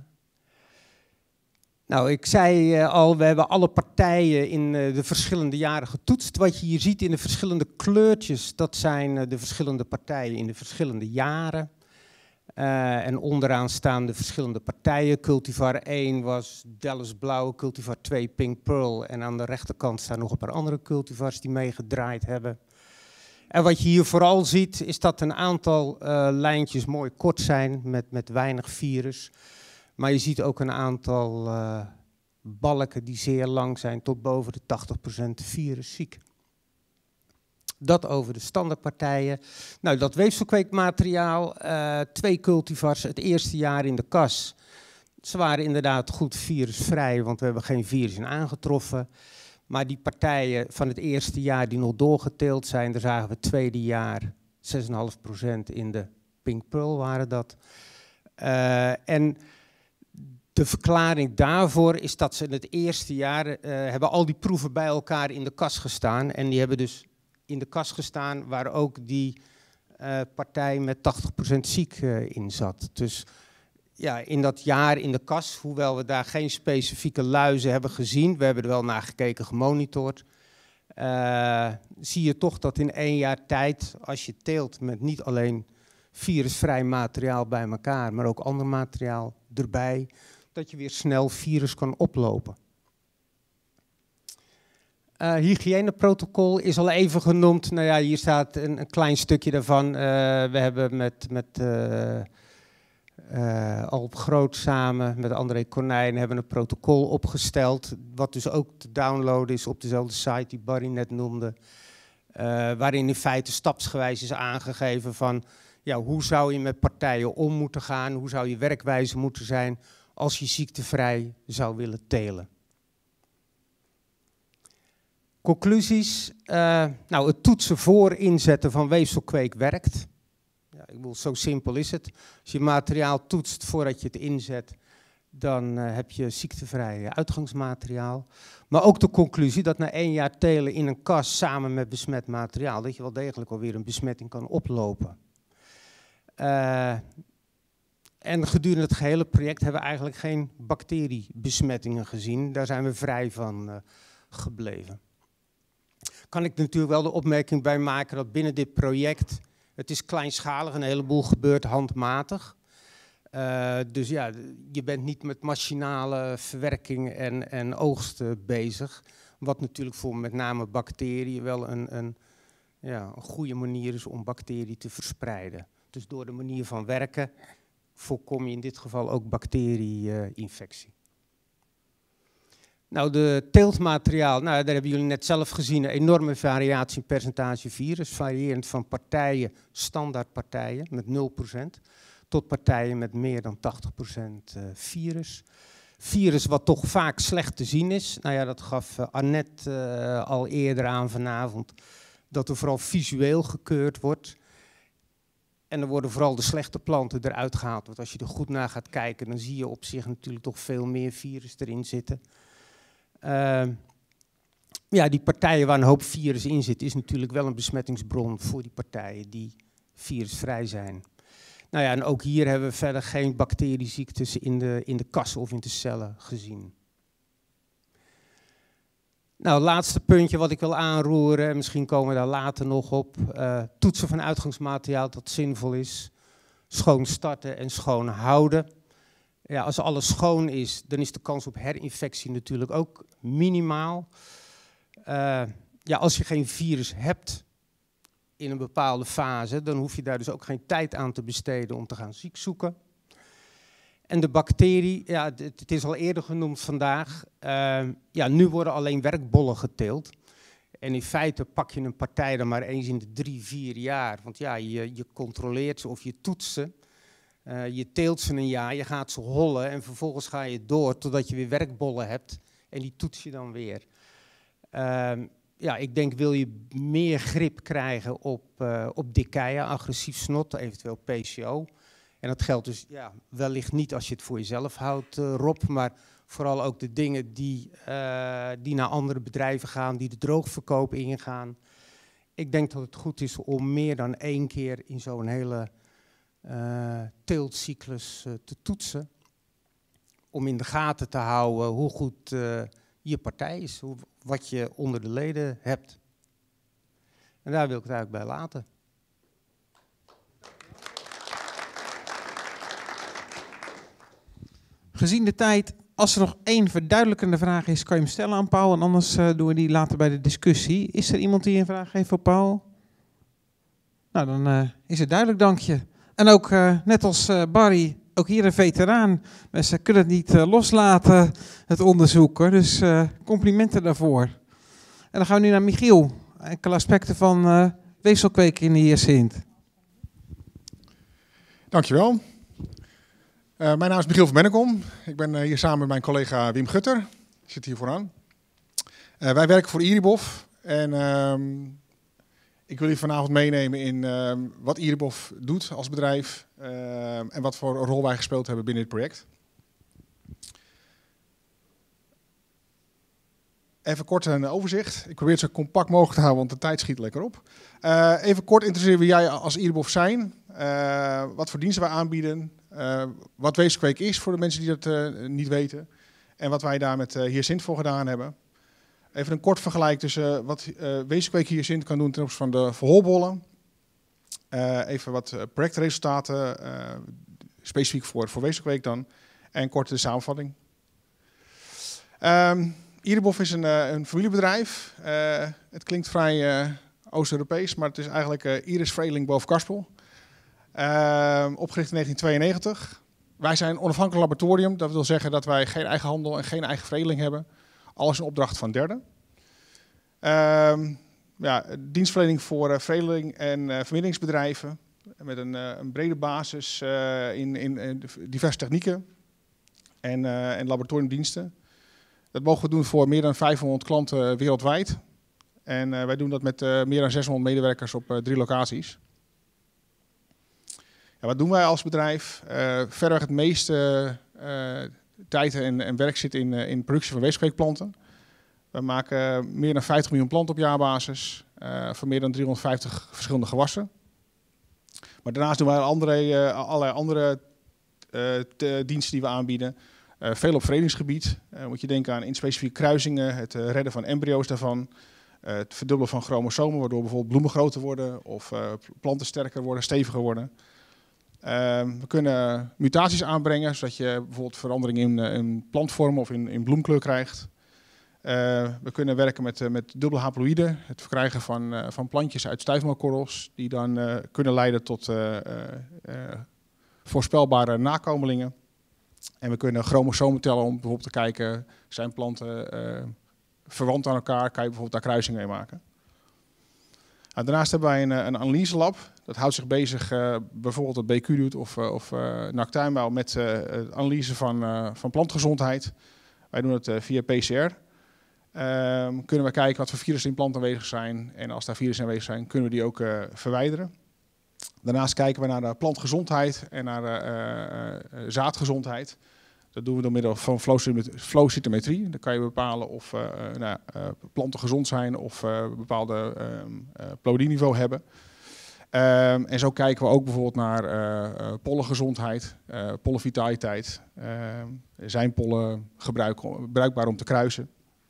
Nou, ik zei uh, al, we hebben alle partijen in uh, de verschillende jaren getoetst. Wat je hier ziet in de verschillende kleurtjes, dat zijn uh, de verschillende partijen in de verschillende jaren. Uh, en onderaan staan de verschillende partijen. Cultivar één was Dallas Blauw, Cultivar twee Pink Pearl. En aan de rechterkant staan nog een paar andere cultivars die meegedraaid hebben. En wat je hier vooral ziet, is dat een aantal uh, lijntjes mooi kort zijn met, met weinig virus. Maar je ziet ook een aantal uh, balken die zeer lang zijn, tot boven de tachtig procent virusziek. Dat over de standaardpartijen. Nou, dat weefselkweekmateriaal, uh, twee cultivars, het eerste jaar in de kas. Ze waren inderdaad goed virusvrij, want we hebben geen virus in aangetroffen. Maar die partijen van het eerste jaar die nog doorgeteeld zijn, daar zagen we het tweede jaar zes komma vijf procent in de Pink Pearl waren dat. Uh, en de verklaring daarvoor is dat ze in het eerste jaar uh, hebben al die proeven bij elkaar in de kas gestaan. En die hebben dus in de kas gestaan waar ook die uh, partij met tachtig procent ziek uh, in zat. Dus ja, in dat jaar in de kas, hoewel we daar geen specifieke luizen hebben gezien, we hebben er wel naar gekeken, gemonitord, uh, zie je toch dat in één jaar tijd, als je teelt met niet alleen virusvrij materiaal bij elkaar, maar ook ander materiaal erbij, dat je weer snel virus kan oplopen. Uh, hygiëneprotocol is al even genoemd. Nou ja, hier staat een, een klein stukje daarvan. Uh, we hebben met, met uh, uh, Alp Groot samen met André Konijn hebben een protocol opgesteld, wat dus ook te downloaden is op dezelfde site die Barry net noemde. Uh, waarin in feite stapsgewijs is aangegeven van ja, hoe zou je met partijen om moeten gaan, hoe zou je werkwijze moeten zijn als je ziektevrij zou willen telen. Conclusies. Uh, nou, het toetsen voor inzetten van weefselkweek werkt. Ja, ik bedoel, zo simpel is het. Als je materiaal toetst voordat je het inzet, dan uh, heb je ziektevrij uitgangsmateriaal. Maar ook de conclusie dat na één jaar telen in een kas samen met besmet materiaal, dat je wel degelijk alweer een besmetting kan oplopen. Uh, en gedurende het gehele project hebben we eigenlijk geen bacteriebesmettingen gezien. Daar zijn we vrij van uh, gebleven. Kan ik natuurlijk wel de opmerking bij maken dat binnen dit project, het is kleinschalig, een heleboel gebeurt handmatig. Uh, dus ja, je bent niet met machinale verwerking en, en oogsten bezig. Wat natuurlijk voor met name bacteriën wel een, een, ja, een goede manier is om bacteriën te verspreiden. Dus door de manier van werken voorkom je in dit geval ook bacterie-infectie. Nou, de teeltmateriaal, nou, daar hebben jullie net zelf gezien, een enorme variatie in percentage virus, variërend van partijen, standaardpartijen met nul procent, tot partijen met meer dan tachtig procent virus. Virus wat toch vaak slecht te zien is, nou ja, dat gaf uh, Annette uh, al eerder aan vanavond, dat er vooral visueel gekeurd wordt. En er worden vooral de slechte planten eruit gehaald, want als je er goed naar gaat kijken, dan zie je op zich natuurlijk toch veel meer virus erin zitten. Uh, ja, die partijen waar een hoop virus in zit, is natuurlijk wel een besmettingsbron voor die partijen die virusvrij zijn. Nou ja, en ook hier hebben we verder geen bacterieziektes in de, in de kassen of in de cellen gezien. Nou, laatste puntje wat ik wil aanroeren, misschien komen we daar later nog op. Uh, toetsen van uitgangsmateriaal dat zinvol is. Schoon starten en schoon houden. Ja, als alles schoon is, dan is de kans op herinfectie natuurlijk ook minimaal. Uh, ja, als je geen virus hebt in een bepaalde fase, dan hoef je daar dus ook geen tijd aan te besteden om te gaan ziek zoeken. En de bacterie, ja, het, het is al eerder genoemd vandaag, uh, ja, nu worden alleen werkbollen geteeld. En in feite pak je een partij dan maar eens in de drie, vier jaar, want ja, je, je controleert ze of je toetst ze. Uh, je teelt ze een jaar, je gaat ze hollen en vervolgens ga je door totdat je weer werkbollen hebt en die toets je dan weer. Uh, ja, ik denk wil je meer grip krijgen op, uh, op dikkeien, agressief snot, eventueel P C O. En dat geldt dus ja, wellicht niet als je het voor jezelf houdt, uh, Rob, maar vooral ook de dingen die, uh, die naar andere bedrijven gaan, die de droogverkoop ingaan. Ik denk dat het goed is om meer dan één keer in zo'n hele Uh, teeltcyclus uh, te toetsen, om in de gaten te houden hoe goed uh, je partij is, hoe, wat je onder de leden hebt. En daar wil ik het eigenlijk bij laten. Gezien de tijd, als er nog één verduidelijkende vraag is, kan je hem stellen aan Paul, en anders uh, doen we die later bij de discussie. Is er iemand die een vraag heeft voor Paul? Nou, dan uh, is het duidelijk, dank je. En ook, uh, net als uh, Barry, ook hier een veteraan. Ze kunnen het niet uh, loslaten, het onderzoeken. Dus uh, complimenten daarvoor. En dan gaan we nu naar Michiel. Enkele aspecten van uh, weefselkweken in de hyacint. Dankjewel. Uh, mijn naam is Michiel van Bennekom. Ik ben uh, hier samen met mijn collega Wim Gutter. Ik zit hier vooraan. Uh, wij werken voor IRIBOF. En uh, ik wil je vanavond meenemen in uh, wat IRIBOF doet als bedrijf. Uh, en wat voor rol wij gespeeld hebben binnen dit project. Even kort een overzicht. Ik probeer het zo compact mogelijk te houden, want de tijd schiet lekker op. Uh, even kort interesseren wie jij als IRIBOF zijn. Uh, wat voor diensten wij aanbieden. Uh, wat weefselkweek is voor de mensen die dat uh, niet weten. En wat wij daar met uh, hyacint voor gedaan hebben. Even een kort vergelijk tussen uh, wat uh, weefselkweek hyacint kan doen ten opzichte van de verholbollen. Uh, even wat uh, projectresultaten, uh, specifiek voor, voor weefselkweek dan. En kort de samenvatting. Um, Iribof is een, uh, een familiebedrijf. Uh, het klinkt vrij uh, Oost-Europees, maar het is eigenlijk uh, Iris Vreeling boven Karspel. Uh, opgericht in negentien tweeënnegentig. Wij zijn een onafhankelijk laboratorium. Dat wil zeggen dat wij geen eigen handel en geen eigen veredeling hebben. Alles een opdracht van derden. Uh, ja, dienstverlening voor uh, veredeling en uh, verminderingsbedrijven. Met een, uh, een brede basis uh, in, in, in diverse technieken en, uh, en laboratoriumdiensten. Dat mogen we doen voor meer dan vijfhonderd klanten wereldwijd. En uh, wij doen dat met uh, meer dan zeshonderd medewerkers op uh, drie locaties. Ja, wat doen wij als bedrijf? Uh, verreweg het meeste uh, tijd en, en werk zit in, uh, in productie van weeskweekplanten. We maken meer dan vijftig miljoen planten op jaarbasis. Uh, voor meer dan driehonderdvijftig verschillende gewassen. Maar daarnaast doen wij andere, uh, allerlei andere uh, te, diensten die we aanbieden. Uh, veel op veredigingsgebied. Uh, moet je denken aan in specifieke kruisingen, het uh, redden van embryo's daarvan. Uh, het verdubbelen van chromosomen, waardoor bijvoorbeeld bloemen groter worden of uh, planten sterker worden, steviger worden. Uh, we kunnen mutaties aanbrengen, zodat je bijvoorbeeld verandering in, uh, in plantvorm of in, in bloemkleur krijgt. Uh, we kunnen werken met, uh, met dubbele haploïden, het verkrijgen van, uh, van plantjes uit stuifmelkorrels, die dan uh, kunnen leiden tot uh, uh, uh, voorspelbare nakomelingen. En we kunnen chromosomen tellen om bijvoorbeeld te kijken, zijn planten uh, verwant aan elkaar, kan je bijvoorbeeld daar kruisingen mee maken. Nou, daarnaast hebben wij een, een analyselab. Dat houdt zich bezig, uh, bijvoorbeeld het B Q doet of, uh, of uh, N A C tuinbouw met uh, het analyse van, uh, van plantgezondheid. Wij doen het uh, via P C R. Uh, kunnen we kijken wat voor virussen in planten aanwezig zijn. En als daar virussen aanwezig zijn, kunnen we die ook uh, verwijderen. Daarnaast kijken we naar de plantgezondheid en naar de uh, uh, zaadgezondheid. Dat doen we door middel van flow-cytometrie. Dan kan je bepalen of uh, nou, uh, planten gezond zijn of uh, een bepaalde uh, uh, plodieniveau hebben. Um, en zo kijken we ook bijvoorbeeld naar uh, uh, pollengezondheid, uh, pollenvitaliteit. Uh, zijn pollen gebruik, bruikbaar om te kruisen?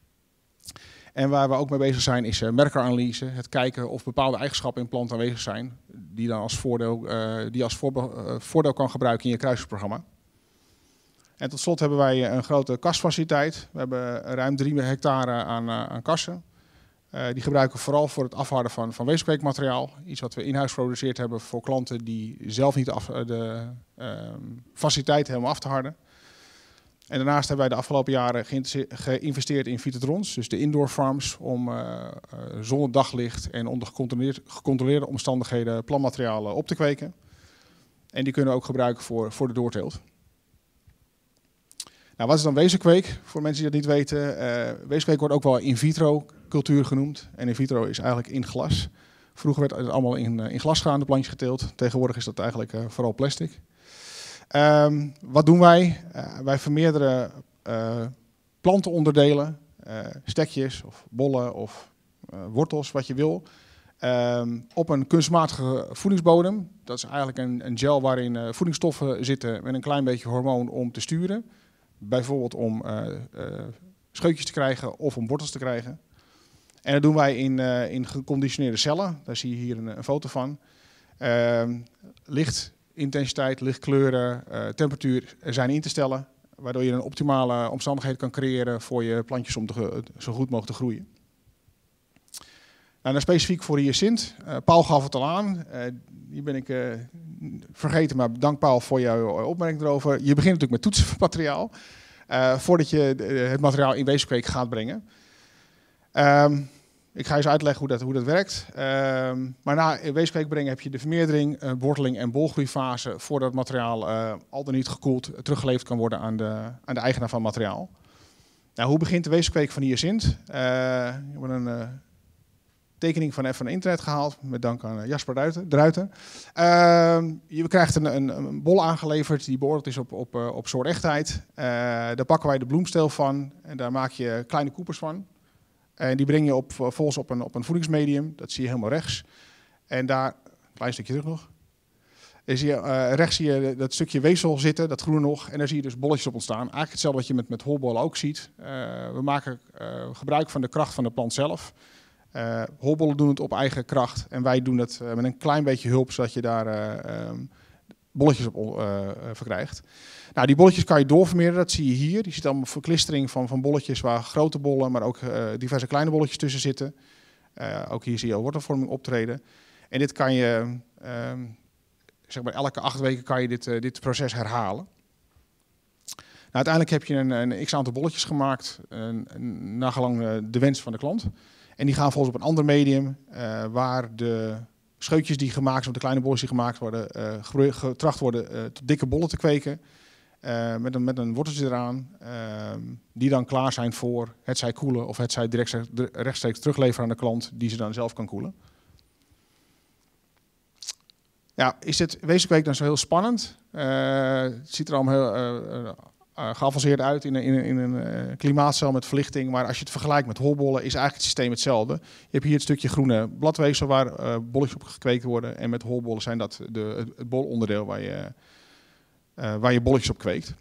En waar we ook mee bezig zijn is uh, merkeranalyse. Het kijken of bepaalde eigenschappen in planten aanwezig zijn die dan als voordeel, uh, die als voorbe- uh, voordeel kan gebruiken in je kruisingsprogramma. En tot slot hebben wij een grote kasfaciliteit. We hebben ruim drie hectare aan, uh, aan kassen. Uh, die gebruiken we vooral voor het afharden van, van weeskweekmateriaal. Iets wat we in-huis geproduceerd hebben voor klanten die zelf niet af, de uh, faciliteit helemaal af te harden. En daarnaast hebben wij de afgelopen jaren geïnvesteerd in Phytotrons, dus de indoor farms, om uh, uh, zonder daglicht en onder gecontroleerde, gecontroleerde omstandigheden plantmateriaal op te kweken. En die kunnen we ook gebruiken voor, voor de doorteelt. Nou, wat is dan weeskweek? Voor mensen die dat niet weten, uh, weeskweek wordt ook wel in vitro cultuur genoemd. En in vitro is eigenlijk in glas. Vroeger werd het allemaal in, uh, in glasgaande plantjes geteeld. Tegenwoordig is dat eigenlijk uh, vooral plastic. Um, wat doen wij? Uh, wij vermeerderen uh, plantenonderdelen, uh, stekjes of bollen of uh, wortels, wat je wil, um, op een kunstmatige voedingsbodem. Dat is eigenlijk een, een gel waarin uh, voedingsstoffen zitten met een klein beetje hormoon om te sturen. Bijvoorbeeld om uh, uh, scheutjes te krijgen of om wortels te krijgen. En dat doen wij in, uh, in geconditioneerde cellen. Daar zie je hier een, een foto van. Uh, licht, intensiteit, lichtkleuren, uh, temperatuur zijn in te stellen. Waardoor je een optimale omstandigheid kan creëren voor je plantjes om te, zo goed mogelijk te groeien. Nou, dan specifiek voor hyacint. Uh, Paul gaf het al aan. Uh, hier ben ik uh, vergeten, maar dank Paul voor jouw opmerking erover. Je begint natuurlijk met toetsenmateriaal. Uh, voordat je de, het materiaal in weeskweek gaat brengen. Um, ik ga eens uitleggen hoe dat, hoe dat werkt. Um, maar na weeskweek brengen heb je de vermeerdering, uh, worteling en bolgroeifase. Voordat het materiaal uh, al dan niet gekoeld uh, teruggeleverd kan worden aan de, aan de eigenaar van het materiaal. Nou, hoe begint de weeskweek van hyacint? Uh, we hebben een uh, tekening van even van internet gehaald. Met dank aan uh, Jasper Druiten. Uh, je krijgt een, een, een bol aangeleverd die beoordeeld is op, op, uh, op soort echtheid. Uh, daar pakken wij de bloemsteel van en daar maak je kleine koepers van. En die breng je op, volgens op een, op een voedingsmedium. Dat zie je helemaal rechts. En daar, een klein stukje terug nog. En zie je, uh, rechts zie je dat stukje weefsel zitten, dat groene nog. En daar zie je dus bolletjes op ontstaan. Eigenlijk hetzelfde wat je met, met holbollen ook ziet. Uh, we maken uh, gebruik van de kracht van de plant zelf. Uh, holbollen doen het op eigen kracht. En wij doen het uh, met een klein beetje hulp, zodat je daar uh, um, bolletjes op uh, verkrijgt. Nou, die bolletjes kan je doorvermeerderen, dat zie je hier. Je ziet allemaal verklistering van, van bolletjes waar grote bollen, maar ook uh, diverse kleine bolletjes tussen zitten. Uh, ook hier zie je wortelvorming optreden. En dit kan je, uh, zeg maar elke acht weken kan je dit, uh, dit proces herhalen. Nou, uiteindelijk heb je een, een x-aantal bolletjes gemaakt, een, een, nagelang uh, de wens van de klant. En die gaan volgens op een ander medium, uh, waar de scheutjes die gemaakt zijn, de kleine bolletjes die gemaakt worden, uh, getracht worden uh, tot dikke bollen te kweken. Uh, met, een, met een worteltje eraan, uh, die dan klaar zijn voor het zij koelen of het zij direct rechtstreeks terugleveren aan de klant, die ze dan zelf kan koelen. Ja, is dit wezenlijk dan zo heel spannend? Uh, het ziet er allemaal heel uh, uh, geavanceerd uit in, in, in een uh, klimaatcel met verlichting, maar als je het vergelijkt met holbollen is eigenlijk het systeem hetzelfde. Je hebt hier het stukje groene bladweefsel waar uh, bolletjes op gekweekt worden en met holbollen zijn dat de, het, het bolonderdeel waar je... Uh, waar je bolletjes op kweekt.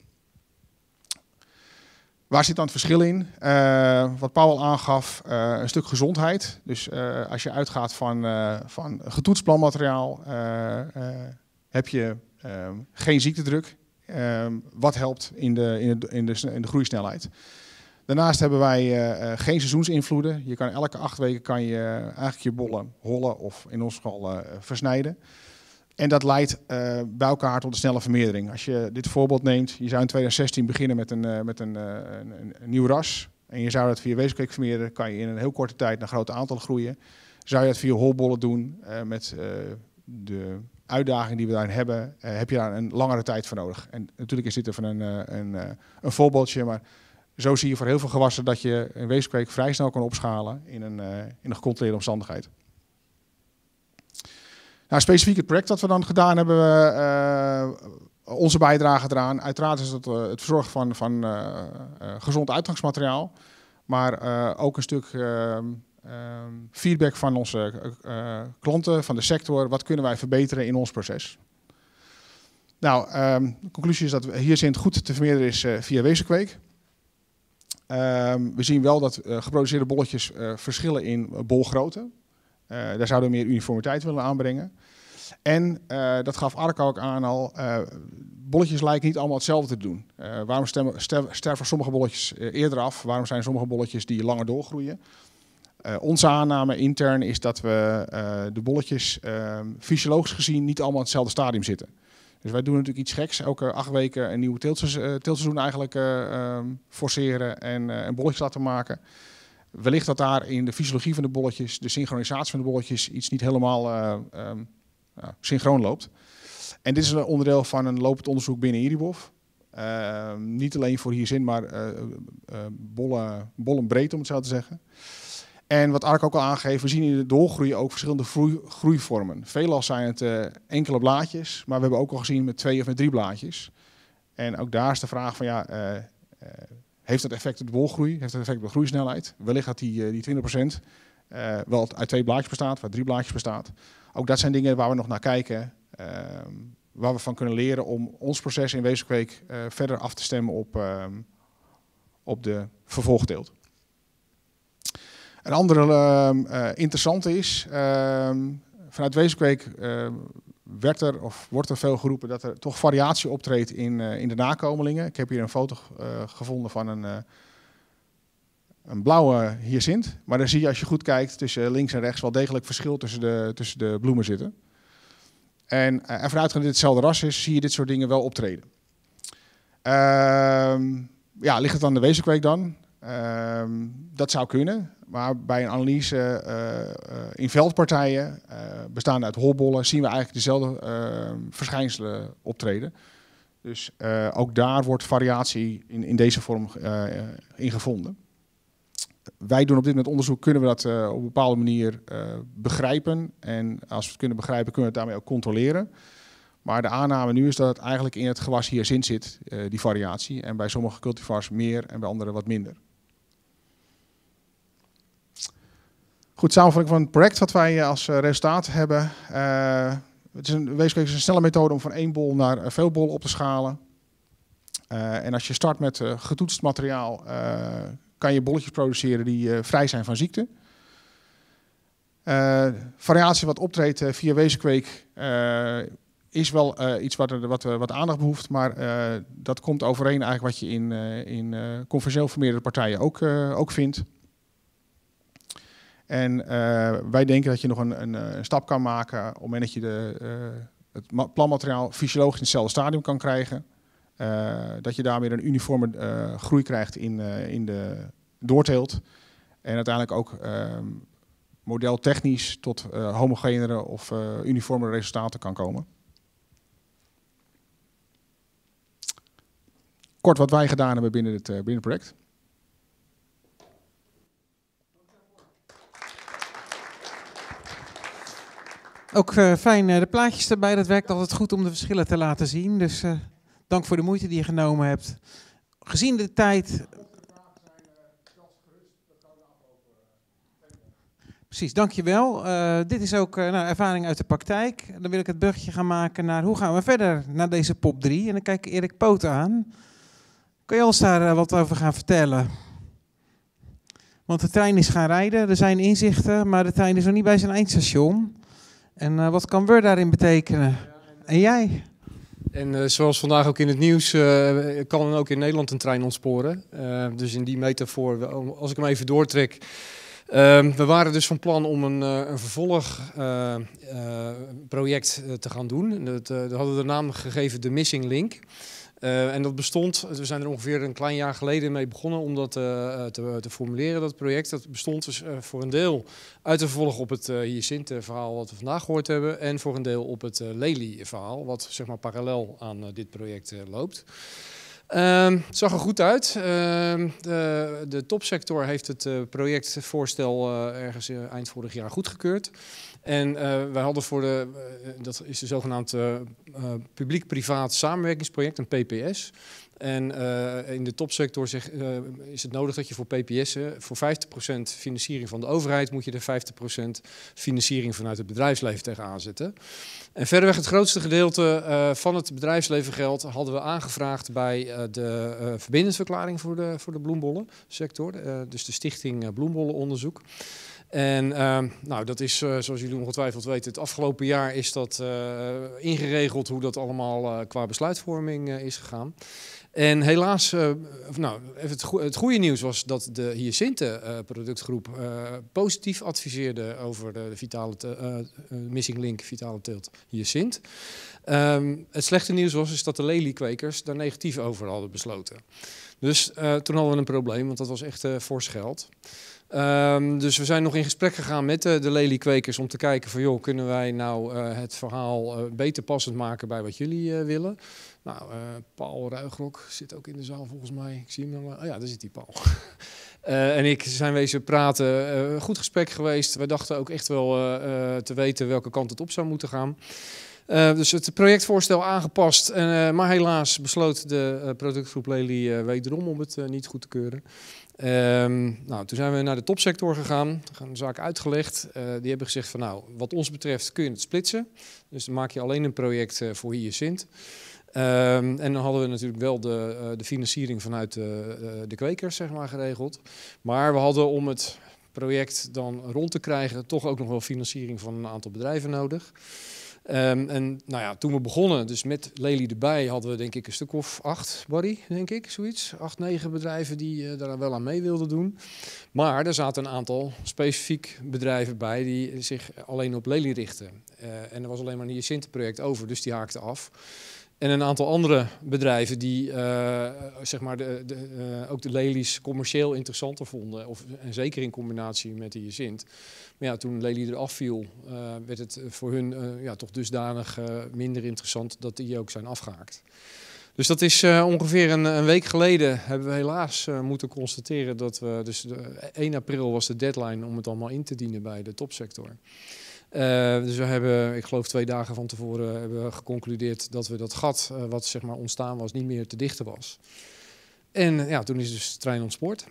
Waar zit dan het verschil in? Uh, wat Paul al aangaf, uh, een stuk gezondheid. Dus uh, als je uitgaat van, uh, van getoetst plantmateriaal, uh, uh, heb je uh, geen ziektedruk. Uh, wat helpt in de, in, de, in, de, in de groeisnelheid. Daarnaast hebben wij uh, geen seizoensinvloeden. Je kan elke acht weken kan je uh, eigenlijk je bollen hollen of in ons geval uh, versnijden. En dat leidt uh, bij elkaar tot een snelle vermeerdering. Als je dit voorbeeld neemt, je zou in twintig zestien beginnen met een, uh, met een, uh, een, een nieuw ras. En je zou dat via weeskweek vermeerderen, kan je in een heel korte tijd naar grote aantallen groeien. Zou je dat via holbollen doen, uh, met uh, de uitdaging die we daarin hebben, uh, heb je daar een langere tijd voor nodig. En natuurlijk is dit even een, uh, een, uh, een voorbeeldje, maar zo zie je voor heel veel gewassen dat je een weeskweek vrij snel kan opschalen in een, uh, in een gecontroleerde omstandigheid. Nou, specifiek het project dat we dan gedaan hebben, uh, onze bijdrage eraan. Uiteraard is het uh, het verzorgen van, van uh, uh, gezond uitgangsmateriaal. Maar uh, ook een stuk uh, uh, feedback van onze uh, klanten, van de sector. Wat kunnen wij verbeteren in ons proces? Nou, um, de conclusie is dat Hyacint goed te vermeerderen is uh, via wezenkweek. Um, we zien wel dat uh, geproduceerde bolletjes uh, verschillen in bolgrootte. Uh, daar zouden we meer uniformiteit willen aanbrengen. En uh, dat gaf Arco ook aan al, uh, bolletjes lijken niet allemaal hetzelfde te doen. Uh, waarom stemmen, sterven sommige bolletjes uh, eerder af? Waarom zijn sommige bolletjes die langer doorgroeien? Uh, onze aanname intern is dat we uh, de bolletjes uh, fysiologisch gezien niet allemaal in hetzelfde stadium zitten. Dus wij doen natuurlijk iets geks. Elke acht weken een nieuw teeltseizoen, uh, teeltseizoen eigenlijk uh, uh, forceren en, uh, en bolletjes laten maken. Wellicht dat daar in de fysiologie van de bolletjes, de synchronisatie van de bolletjes, iets niet helemaal uh, um, uh, synchroon loopt. En dit is een onderdeel van een lopend onderzoek binnen IRIBOF. Uh, niet alleen voor Hyacint, maar uh, uh, bollen, bollenbreed om het zo te zeggen. En wat Arco ook al aangeeft, we zien in de doorgroei ook verschillende groei, groeivormen. Veelal zijn het uh, enkele blaadjes, maar we hebben ook al gezien met twee of met drie blaadjes. En ook daar is de vraag van ja... Uh, uh, Heeft dat effect op de bolgroei? Heeft dat effect op de groeisnelheid? Wellicht dat die, die twintig procent uh, wel uit twee blaadjes bestaat, waar drie blaadjes bestaat. Ook dat zijn dingen waar we nog naar kijken. Uh, waar we van kunnen leren om ons proces in wezenkweek uh, verder af te stemmen op, uh, op de vervolgteelt. Een andere uh, uh, interessante is, uh, vanuit wezenkweek uh, werd er of wordt er veel geroepen dat er toch variatie optreedt in, uh, in de nakomelingen. Ik heb hier een foto uh, gevonden van een, uh, een blauwe hyacint. Maar dan zie je als je goed kijkt tussen links en rechts wel degelijk verschil tussen de, tussen de bloemen zitten. En uh, ervan uitgaande dat dit hetzelfde ras is, zie je dit soort dingen wel optreden. Uh, ja, ligt het aan de wezenkweek dan? Uh, dat zou kunnen. Maar bij een analyse uh, uh, in veldpartijen, uh, bestaande uit holbollen, zien we eigenlijk dezelfde uh, verschijnselen optreden. Dus uh, ook daar wordt variatie in, in deze vorm uh, in gevonden. Wij doen op dit moment onderzoek, kunnen we dat uh, op een bepaalde manier uh, begrijpen. En als we het kunnen begrijpen, kunnen we het daarmee ook controleren. Maar de aanname nu is dat het eigenlijk in het gewas hyacint zit, uh, die variatie. En bij sommige cultivars meer en bij andere wat minder. Goed, samenvatting van het project wat wij als resultaat hebben. Uh, het is een, wezenlijk een snelle methode om van één bol naar veel bollen op te schalen. Uh, en als je start met uh, getoetst materiaal, uh, kan je bolletjes produceren die uh, vrij zijn van ziekte. Uh, variatie wat optreedt uh, via wezenkweek uh, is wel uh, iets wat, er, wat, uh, wat aandacht behoeft, maar uh, dat komt overeen eigenlijk wat je in, uh, in uh, conventioneel vermeerderde partijen ook, uh, ook vindt. En uh, wij denken dat je nog een, een, een stap kan maken op het moment dat je de, uh, het planmateriaal fysiologisch in hetzelfde stadium kan krijgen. Uh, dat je daar weer een uniforme uh, groei krijgt in, uh, in de doorteelt. En uiteindelijk ook uh, modeltechnisch tot uh, homogenere of uh, uniformere resultaten kan komen. Kort wat wij gedaan hebben binnen het, uh, binnen het project. Ook uh, fijn uh, de plaatjes erbij, dat werkt altijd goed om de verschillen te laten zien. Dus uh, dank voor de moeite die je genomen hebt. Gezien de tijd... Precies, dankjewel. Uh, dit is ook uh, nou, ervaring uit de praktijk. Dan wil ik het bruggetje gaan maken naar hoe gaan we verder naar deze pop drie. En dan kijk ik Erik Poot aan. Kun je ons daar uh, wat over gaan vertellen? Want de trein is gaan rijden, er zijn inzichten, maar de trein is nog niet bij zijn eindstation. En uh, wat kan Word daarin betekenen? En jij? En uh, zoals vandaag ook in het nieuws, uh, kan ook in Nederland een trein ontsporen. Uh, dus in die metafoor, als ik hem even doortrek. Uh, we waren dus van plan om een, uh, een vervolgproject uh, uh, te gaan doen. Dat, uh, dat hadden we de naam gegeven The Missing Link. Uh, en dat bestond, we zijn er ongeveer een klein jaar geleden mee begonnen om dat uh, te, te formuleren, dat project. Dat bestond dus uh, voor een deel uit te vervolgen op het uh, Hyacinthe-verhaal wat we vandaag gehoord hebben. En voor een deel op het uh, Lely-verhaal, wat zeg maar parallel aan uh, dit project uh, loopt. Uh, het zag er goed uit. Uh, de, de topsector heeft het uh, projectvoorstel uh, ergens uh, eind vorig jaar goedgekeurd. En uh, wij hadden voor de, uh, dat is de zogenaamde uh, uh, publiek-privaat samenwerkingsproject, een P P S. En uh, in de topsector zeg, uh, is het nodig dat je voor P P S'en, voor vijftig procent financiering van de overheid, moet je er vijftig procent financiering vanuit het bedrijfsleven tegenaan zetten. En verderweg het grootste gedeelte uh, van het bedrijfslevengeld hadden we aangevraagd bij uh, de uh, verbindingsverklaring voor de, voor de bloembollensector. Uh, dus de stichting uh, Bloembollenonderzoek. En uh, nou, dat is, uh, zoals jullie ongetwijfeld weten, het afgelopen jaar is dat uh, ingeregeld hoe dat allemaal uh, qua besluitvorming uh, is gegaan. En helaas, uh, nou, even het, go het goede nieuws was dat de Hyacinthe-productgroep uh, uh, positief adviseerde over de, de vitale te, uh, uh, Missing Link vitale teelt Hyacinthe. Um, het slechte nieuws was is dat de Lely-kwekers daar negatief over hadden besloten. Dus uh, toen hadden we een probleem, want dat was echt uh, fors geld. Um, dus we zijn nog in gesprek gegaan met uh, de Lely-kwekers om te kijken van joh, kunnen wij nou uh, het verhaal uh, beter passend maken bij wat jullie uh, willen. Nou, uh, Paul Ruigrok zit ook in de zaal volgens mij. Ik zie hem nog. Oh ja, daar zit die Paul. uh, en ik zijn wezen praten. Uh, goed gesprek geweest. Wij dachten ook echt wel uh, uh, te weten welke kant het op zou moeten gaan. Uh, dus het projectvoorstel aangepast. Uh, maar helaas besloot de uh, productgroep Lely uh, wederom om het uh, niet goed te keuren. Um, nou, toen zijn we naar de topsector gegaan, gaan de zaak uitgelegd. Uh, die hebben gezegd van nou, wat ons betreft kun je het splitsen. Dus dan maak je alleen een project uh, voor Hyacinthe. Um, en dan hadden we natuurlijk wel de, uh, de financiering vanuit de, uh, de kwekers zeg maar, geregeld. Maar we hadden om het project dan rond te krijgen toch ook nog wel financiering van een aantal bedrijven nodig. Um, en nou ja, toen we begonnen, dus met Lely erbij, hadden we denk ik een stuk of acht, Barry, denk ik, zoiets. Acht, negen bedrijven die uh, daar wel aan mee wilden doen. Maar er zaten een aantal specifiek bedrijven bij die zich alleen op Lely richten. Uh, en er was alleen maar een Hyacinthe-project over, dus die haakten af. En een aantal andere bedrijven die uh, zeg maar de, de, uh, ook de Lely's commercieel interessanter vonden. Of, en zeker in combinatie met de Hyacinthe. Maar ja, toen Lely eraf viel, uh, werd het voor hun uh, ja, toch dusdanig uh, minder interessant dat die ook zijn afgehaakt. Dus dat is uh, ongeveer een, een week geleden hebben we helaas uh, moeten constateren dat we... Dus de, één april was de deadline om het allemaal in te dienen bij de topsector. Uh, dus we hebben, ik geloof twee dagen van tevoren, hebben we geconcludeerd dat we dat gat uh, wat zeg maar ontstaan was, niet meer te dichten was. En ja, toen is dus de trein ontspoord.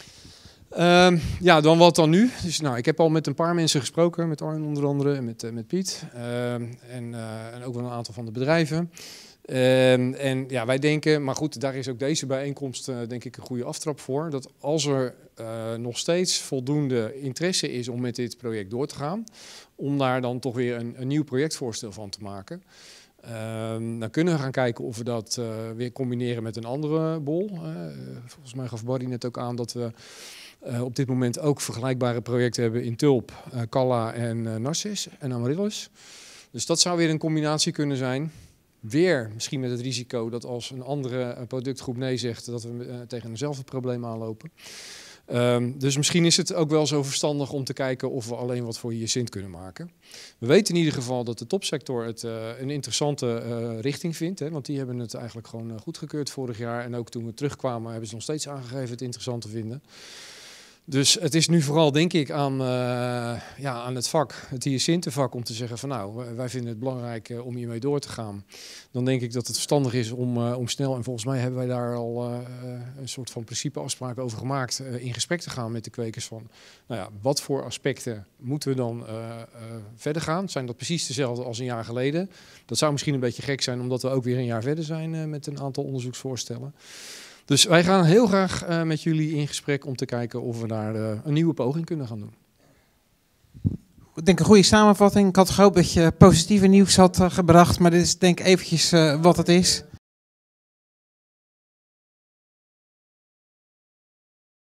Uh, ja, dan wat dan nu? Dus nou, ik heb al met een paar mensen gesproken, met Arjen onder andere en met, uh, met Piet. Uh, en, uh, en ook wel een aantal van de bedrijven. Uh, en ja, wij denken, maar goed, daar is ook deze bijeenkomst uh, denk ik een goede aftrap voor. Dat als er uh, nog steeds voldoende interesse is om met dit project door te gaan, om daar dan toch weer een, een nieuw projectvoorstel van te maken. Um, dan kunnen we gaan kijken of we dat uh, weer combineren met een andere bol. Uh, volgens mij gaf Barry net ook aan dat we uh, op dit moment ook vergelijkbare projecten hebben in Tulp, uh, Calla en uh, Narcis en Amaryllis. Dus dat zou weer een combinatie kunnen zijn. Weer misschien met het risico dat als een andere productgroep nee zegt, dat we uh, tegen eenzelfde probleem aanlopen. Um, dus misschien is het ook wel zo verstandig om te kijken of we alleen wat voor hyacint kunnen maken. We weten in ieder geval dat de topsector het uh, een interessante uh, richting vindt. Hè, want die hebben het eigenlijk gewoon uh, goedgekeurd vorig jaar. En ook toen we terugkwamen hebben ze nog steeds aangegeven het interessant te vinden. Dus het is nu vooral, denk ik, aan, uh, ja, aan het vak, het hyacintenvak, om te zeggen van nou, wij vinden het belangrijk uh, om hiermee door te gaan. Dan denk ik dat het verstandig is om, uh, om snel, en volgens mij hebben wij daar al uh, een soort van principeafspraak over gemaakt, uh, in gesprek te gaan met de kwekers van, nou ja, wat voor aspecten moeten we dan uh, uh, verder gaan? Zijn dat precies dezelfde als een jaar geleden? Dat zou misschien een beetje gek zijn, omdat we ook weer een jaar verder zijn uh, met een aantal onderzoeksvoorstellen. Dus wij gaan heel graag uh, met jullie in gesprek om te kijken of we daar uh, een nieuwe poging kunnen gaan doen. Ik denk een goede samenvatting. Ik had gehoopt dat je positieve nieuws had uh, gebracht, maar dit is denk ik eventjes uh, wat het is.